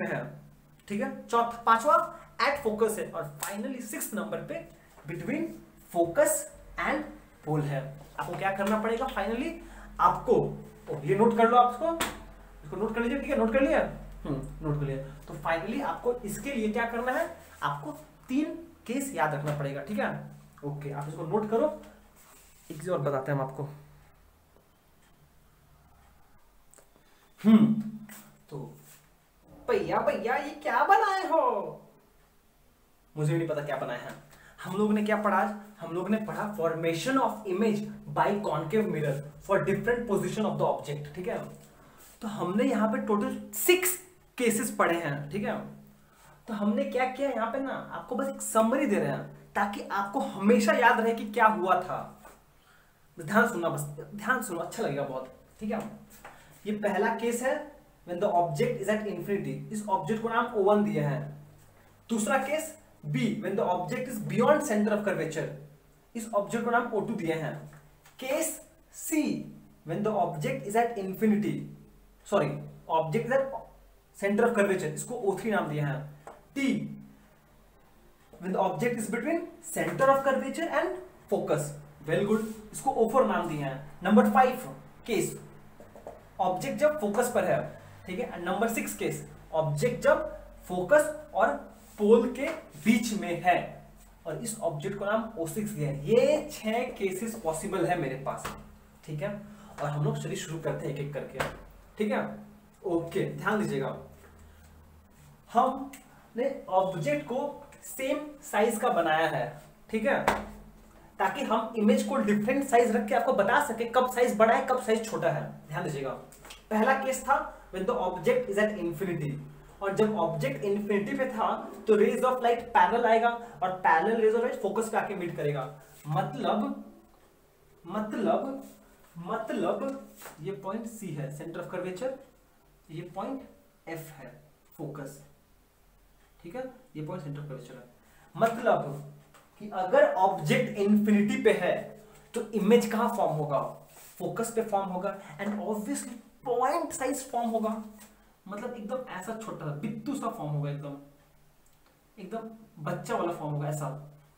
है, ठीक है। चौथा पांचवा एट फोकस है, और फाइनली 6 नंबर पे बिटवीन फोकस एंड पोल है। आपको क्या करना पड़ेगा फाइनली, आपको ये नोट कर लो, आपको इसको नोट कर लीजिए, ठीक है। नोट कर लिया, नोट कर लिया। तो फाइनली आपको इसके लिए क्या करना है, आपको 3 केस याद रखना पड़ेगा, ठीक है। ओके, आप इसको नोट करो। एक चीज और बताते हैं हम आपको। तो भैया भैया ये क्या बनाए हो, मुझे भी नहीं पता क्या बनाए हैं। हम लोग ने क्या पढ़ा आज, हम लोग ने पढ़ा formation of image by concave mirror for different position of the object, ठीक है। तो हमने यहाँ पे टोटल 6 केसेस पढ़े हैं, ठीक है। तो हमने क्या किया यहाँ पे ना, आपको बस एक समरी दे रहे हैं ताकि आपको हमेशा याद रहे कि क्या हुआ था। ध्यान सुनना, बस ध्यान सुनो, अच्छा लगेगा बहुत, ठीक है। ये पहला केस है when the object is at infinity, इस ऑब्जेक्ट को नाम O1 दिया है। दूसरा case B when the object is beyond centre of curvature, इस ऑब्जेक्ट को नाम O2 दिए हैं। Case C when the object is at infinity, sorry object is at centre of curvature, इसको O3 नाम दिया है। T when the object is between centre of curvature and focus, very good, इसको O4 नाम दिए हैं। नंबर 5 केस, ऑब्जेक्ट जब फोकस पर है, ठीक है। नंबर 6 केस, ऑब्जेक्ट जब फोकस और पोल के बीच में है, और इस ऑब्जेक्ट को नाम O6 दिया है। ये 6 केसेस पॉसिबल है मेरे पास, ठीक है। और हम लोग चलिए शुरू करते हैं एक एक करके, ठीक है। ओके, ध्यान दीजिएगा, हमने ऑब्जेक्ट को सेम साइज का बनाया है, ठीक है, ताकि हम इमेज को डिफरेंट साइज रख के आपको बता सके कब साइज बड़ा है कब साइज छोटा है। ध्यान दीजिएगा, पहला केस था when the object is at infinity, और जब ऑब्जेक्ट इंफिनिटी पे था तो रेज ऑफ लाइट पैरेलल आएगा, और parallel rays of light focus पे आके मीट करेगा। मतलब ये पॉइंट C है सेंटर ऑफ कर्वेचर, ये पॉइंट F है फोकस, ठीक है। ये पॉइंट सेंटर ऑफ कर्वेचर है। मतलब कि अगर ऑब्जेक्ट इंफिनिटी पे है तो इमेज कहां फॉर्म होगा, फोकस पे फॉर्म होगा, and obviously point size form होगा, मतलब एकदम ऐसा छोटा सा बित्तू सा फॉर्म होगा, एकदम बच्चा वाला फॉर्म होगा, ऐसा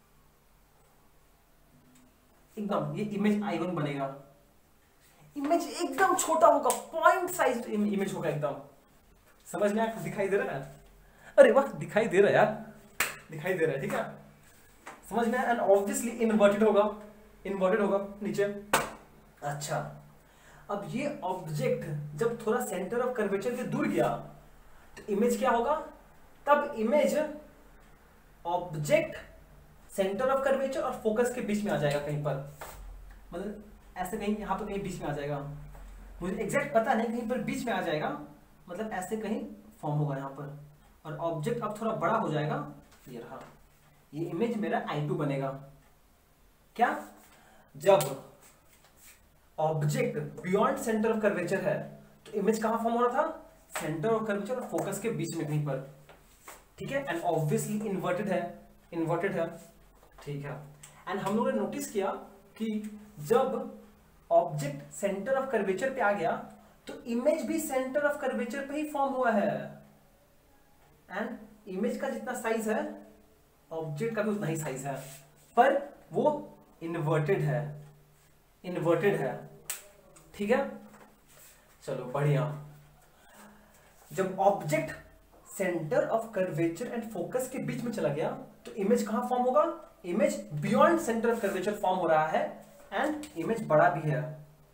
एकदम। ये इमेज I1 बनेगा, इमेज एकदम छोटा होगा, पॉइंट साइज इमेज होगा एकदम। समझ में आपको दिखाई दे रहा है? अरे वाह, दिखाई दे रहा है यार, दिखाई दे रहा है, ठीक है, समझ में। एंड ऑब्वियसली इन्वर्टेड होगा नीचे। अच्छा, अब ये ऑब्जेक्ट जब थोड़ा सेंटर ऑफ कर्वेचर के दूर गया तो इमेज क्या होगा, तब image object centre of curvature और फोकस के बीच में आ जाएगा कहीं पर, मतलब ऐसे कहीं यहाँ पर कहीं बीच में आ जाएगा, मुझे एग्जैक्ट पता नहीं, कहीं पर बीच में आ जाएगा, मतलब ऐसे कहीं फॉर्म होगा यहाँ पर। और ऑब्जेक्ट अब थोड़ा बड़ा हो जाएगा, ये रहा, ये इमेज मेरा I2 बनेगा। क्या, जब object beyond centre of curvature है तो इमेज कहां फॉर्म हो रहा था, सेंटर ऑफ कर्वेचर और फोकस के बीच में कहीं पर, ठीक है। एंड ऑब्वियसली इन्वर्टेड है, ठीक है। एंड हम लोगों ने नोटिस किया कि जब ऑब्जेक्ट सेंटर ऑफ कर्वेचर पे आ गया तो इमेज भी सेंटर ऑफ कर्वेचर पे ही फॉर्म हुआ है, एंड इमेज का जितना साइज है ऑब्जेक्ट का भी उतना ही साइज है, पर वो इन्वर्टेड है, ठीक है। चलो बढ़िया, जब object centre of curvature and focus के बीच में चला गया तो इमेज कहां फॉर्म होगा, image beyond centre of curvature form हो रहा है, एंड इमेज बड़ा भी है।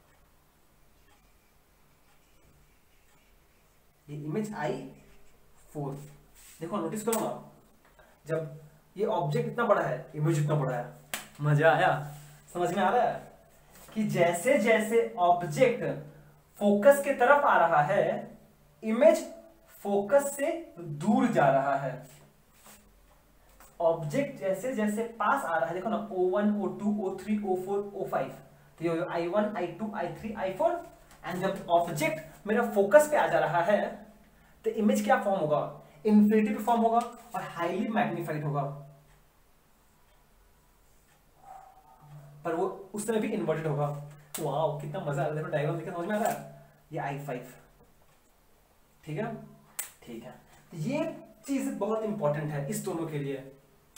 ये इमेज I4, देखो नोटिस करो ना, जब ये ऑब्जेक्ट इतना बड़ा है, इमेज इतना बड़ा है। मजा आया, समझ में आ रहा है कि जैसे जैसे ऑब्जेक्ट फोकस के तरफ आ रहा है इमेज फोकस से दूर जा रहा है। ऑब्जेक्ट जैसे जैसे पास आ रहा है, देखो ना, O1 O2 O3 O4 O5, तो ये I1 I2 I3 I4, and जब ऑब्जेक्ट मेरा फोकस पे आ जा रहा है तो इमेज क्या फॉर्म होगा, इन्फिनिटी पे फॉर्म होगा और हाईली मैग्नीफाइड होगा, पर वो उस समय भी इन्वर्टेड होगा। वाओ, कितना मजा आ रहा है, देखो डायग्राम देखो, समझ में आ रहा है। ये I5, ठीक है। ये चीज बहुत इंपॉर्टेंट है इस दोनों के लिए।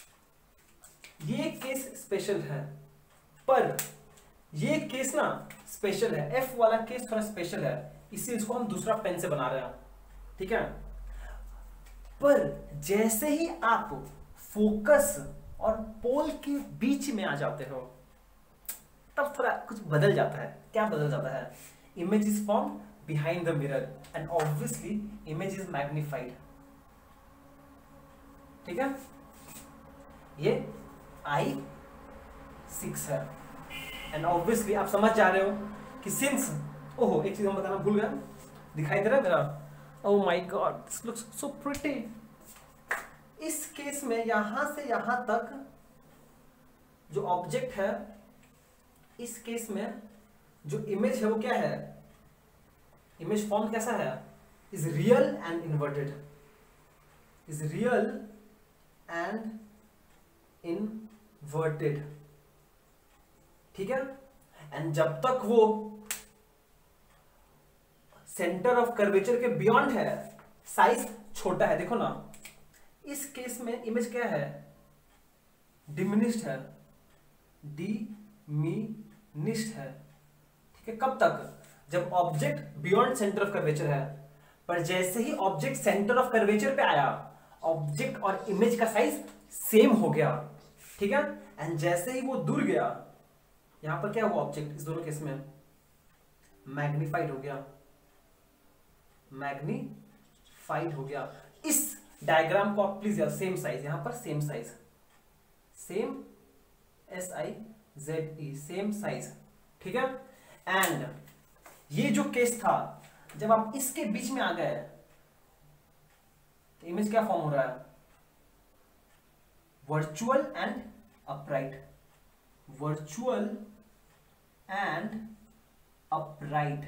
ये केस स्पेशल है, पर ये केस ना स्पेशल है, एफ वाला केस थोड़ा स्पेशल है, इसी इसको हम दूसरा पेन से बना रहे हैं, ठीक है। पर जैसे ही आप फोकस और पोल के बीच में आ जाते हो तब थोड़ा कुछ बदल जाता है। क्या बदल जाता है? Image is form behind the mirror and obviously image is magnified, ठीक है। ये I6 है एंड ऑब्वियसली आप समझ जा रहे हो कि सिंस, ओहो एक चीज हम बताना भूल गया, दिखाई दे रहा है मेरा? Oh my god, this looks so pretty. इस केस में यहां से यहां तक जो ऑब्जेक्ट है, इस केस में जो इमेज है वो क्या है? इमेज फॉर्म कैसा है? Is real and inverted, is real and inverted, ठीक है। एंड जब तक वो सेंटर ऑफ कर्वेचर के बियॉन्ड है, साइज छोटा है, देखो ना इस केस में इमेज क्या है? डिमिनिश्ड है, डिमिनिश्ड है, ठीक है। कब तक? जब object beyond centre of curvature है। पर जैसे ही ऑब्जेक्ट सेंटर ऑफ कर्वेचर पे आया, ऑब्जेक्ट और इमेज का साइज सेम हो गया, ठीक है। एंड जैसे ही वो दूर गया, यहां पर क्या हुआ? ऑब्जेक्ट इस दोनों केस में मैग्निफाइड हो गया, मैग्निफाइड हो गया। इस डायग्राम को आप प्लीज यार सेम साइज, यहां पर same size, same SIZE, same size, ठीक है। एंड ये जो केस था, जब आप इसके बीच में आ गए तो इमेज क्या फॉर्म हो रहा है? Virtual and upright, virtual and upright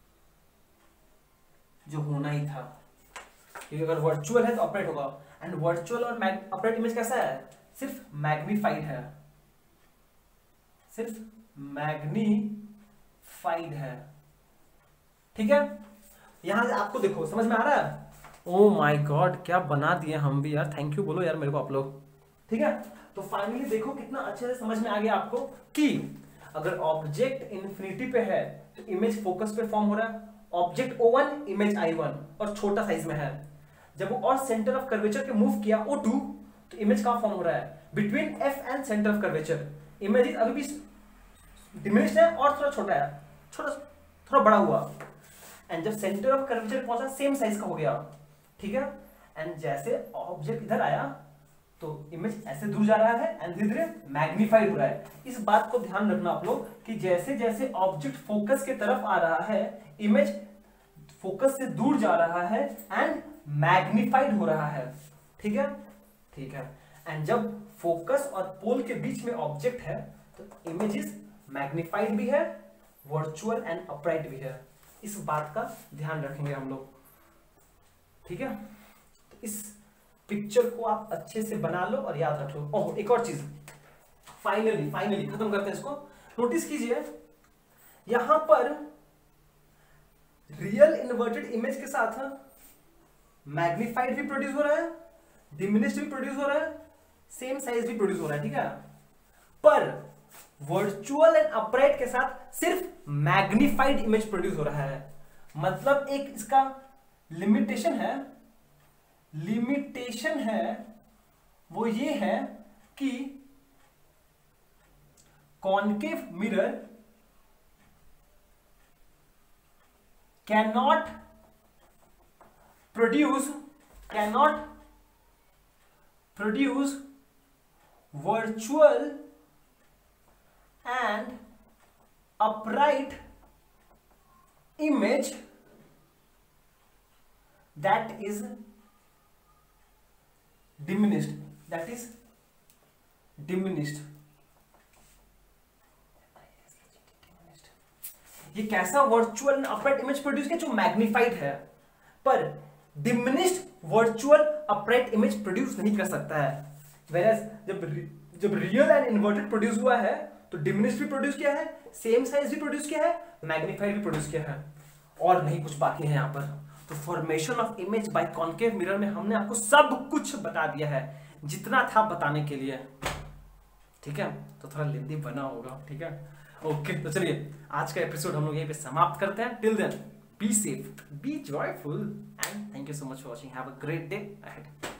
जो होना ही था, क्योंकि अगर वर्चुअल है तो अपराइट होगा। एंड वर्चुअल और अपराइट इमेज कैसा है? सिर्फ मैग्निफाइड है, सिर्फ मैग्निफाइड है, ठीक है। यहां से आपको देखो समझ में आ रहा है? ओ माय गॉड, क्या बना दिए हम भी यार, थैंक यू बोलो यार मेरे को आप लोग, ठीक है। तो फाइनली देखो कितना अच्छे से समझ में आ गया आपको कि अगर ऑब्जेक्ट इन्फिनिटी पे है तो इमेज फोकस पे फॉर्म हो रहा है, ऑब्जेक्ट O1 इमेज I1 और छोटा साइज में है। जब वो और सेंटर ऑफ कर्वेचर के मूव किया O2 तो इमेज कहां फॉर्म हो रहा है? Between F and centre of curvature. Image अभी भी डिमिनिश्ड है और थोड़ा छोटा है, थोड़ा बड़ा हुआ। एंड जब सेंटर ऑफ कर्वेचर पहुंचा सेम साइज का हो गया, ठीक है। एंड जैसे ऑब्जेक्ट इधर आया तो इमेज ऐसे दूर जा रहा है एंड धीरे धीरे मैग्निफाइड हो रहा है। इस बात को ध्यान रखना आप लोग कि जैसे जैसे ऑब्जेक्ट फोकस के तरफ आ रहा है, इमेज फोकस से दूर जा रहा है एंड मैग्निफाइड हो रहा है, ठीक है, ठीक है। एंड जब फोकस और पोल के बीच में ऑब्जेक्ट है तो इमेज इज मैग्निफाइड भी है, वर्चुअल एंड अपराइट भी है। इस बात का ध्यान रखेंगे हम लोग, ठीक है। तो इस पिक्चर को आप अच्छे से बना लो और याद रख लो। ओह एक और चीज, फाइनली खत्म करते हैं इसको। नोटिस कीजिए यहां पर रियल इन्वर्टेड इमेज के साथ मैग्निफाइड भी प्रोड्यूस हो रहा है, डिमिनिश्ड भी प्रोड्यूस हो रहा है, सेम साइज भी प्रोड्यूस हो रहा है, ठीक है। पर वर्चुअल एंड अपराइट के साथ सिर्फ मैग्निफाइड इमेज प्रोड्यूस हो रहा है। मतलब एक इसका लिमिटेशन है, वो ये है कि concave mirror cannot produce virtual and upright image that is diminished, ये कैसा virtual and upright image produce किया? जो मैग्निफाइड है, पर diminished virtual upright image produce नहीं कर सकता है। Whereas जब रियल एंड इन्वर्टेड प्रोड्यूस हुआ है तो डिमिनिश्ड भी प्रोड्यूस किया है, सेम साइज भी प्रोड्यूस किया है, मैग्निफाइड भी प्रोड्यूस किया है, और नहीं कुछ बाकी है यहाँ पर। तो formation of image by concave mirror में हमने आपको सब कुछ बता दिया है, जितना था बताने के लिए, ठीक है। तो थोड़ा लेंदी बना होगा, ठीक है। ओके, तो चलिए आज का एपिसोड हम लोग यहीं पे समाप्त करते हैं। Till then be safe, be joyful and thank you so much for watching. Have a great day ahead.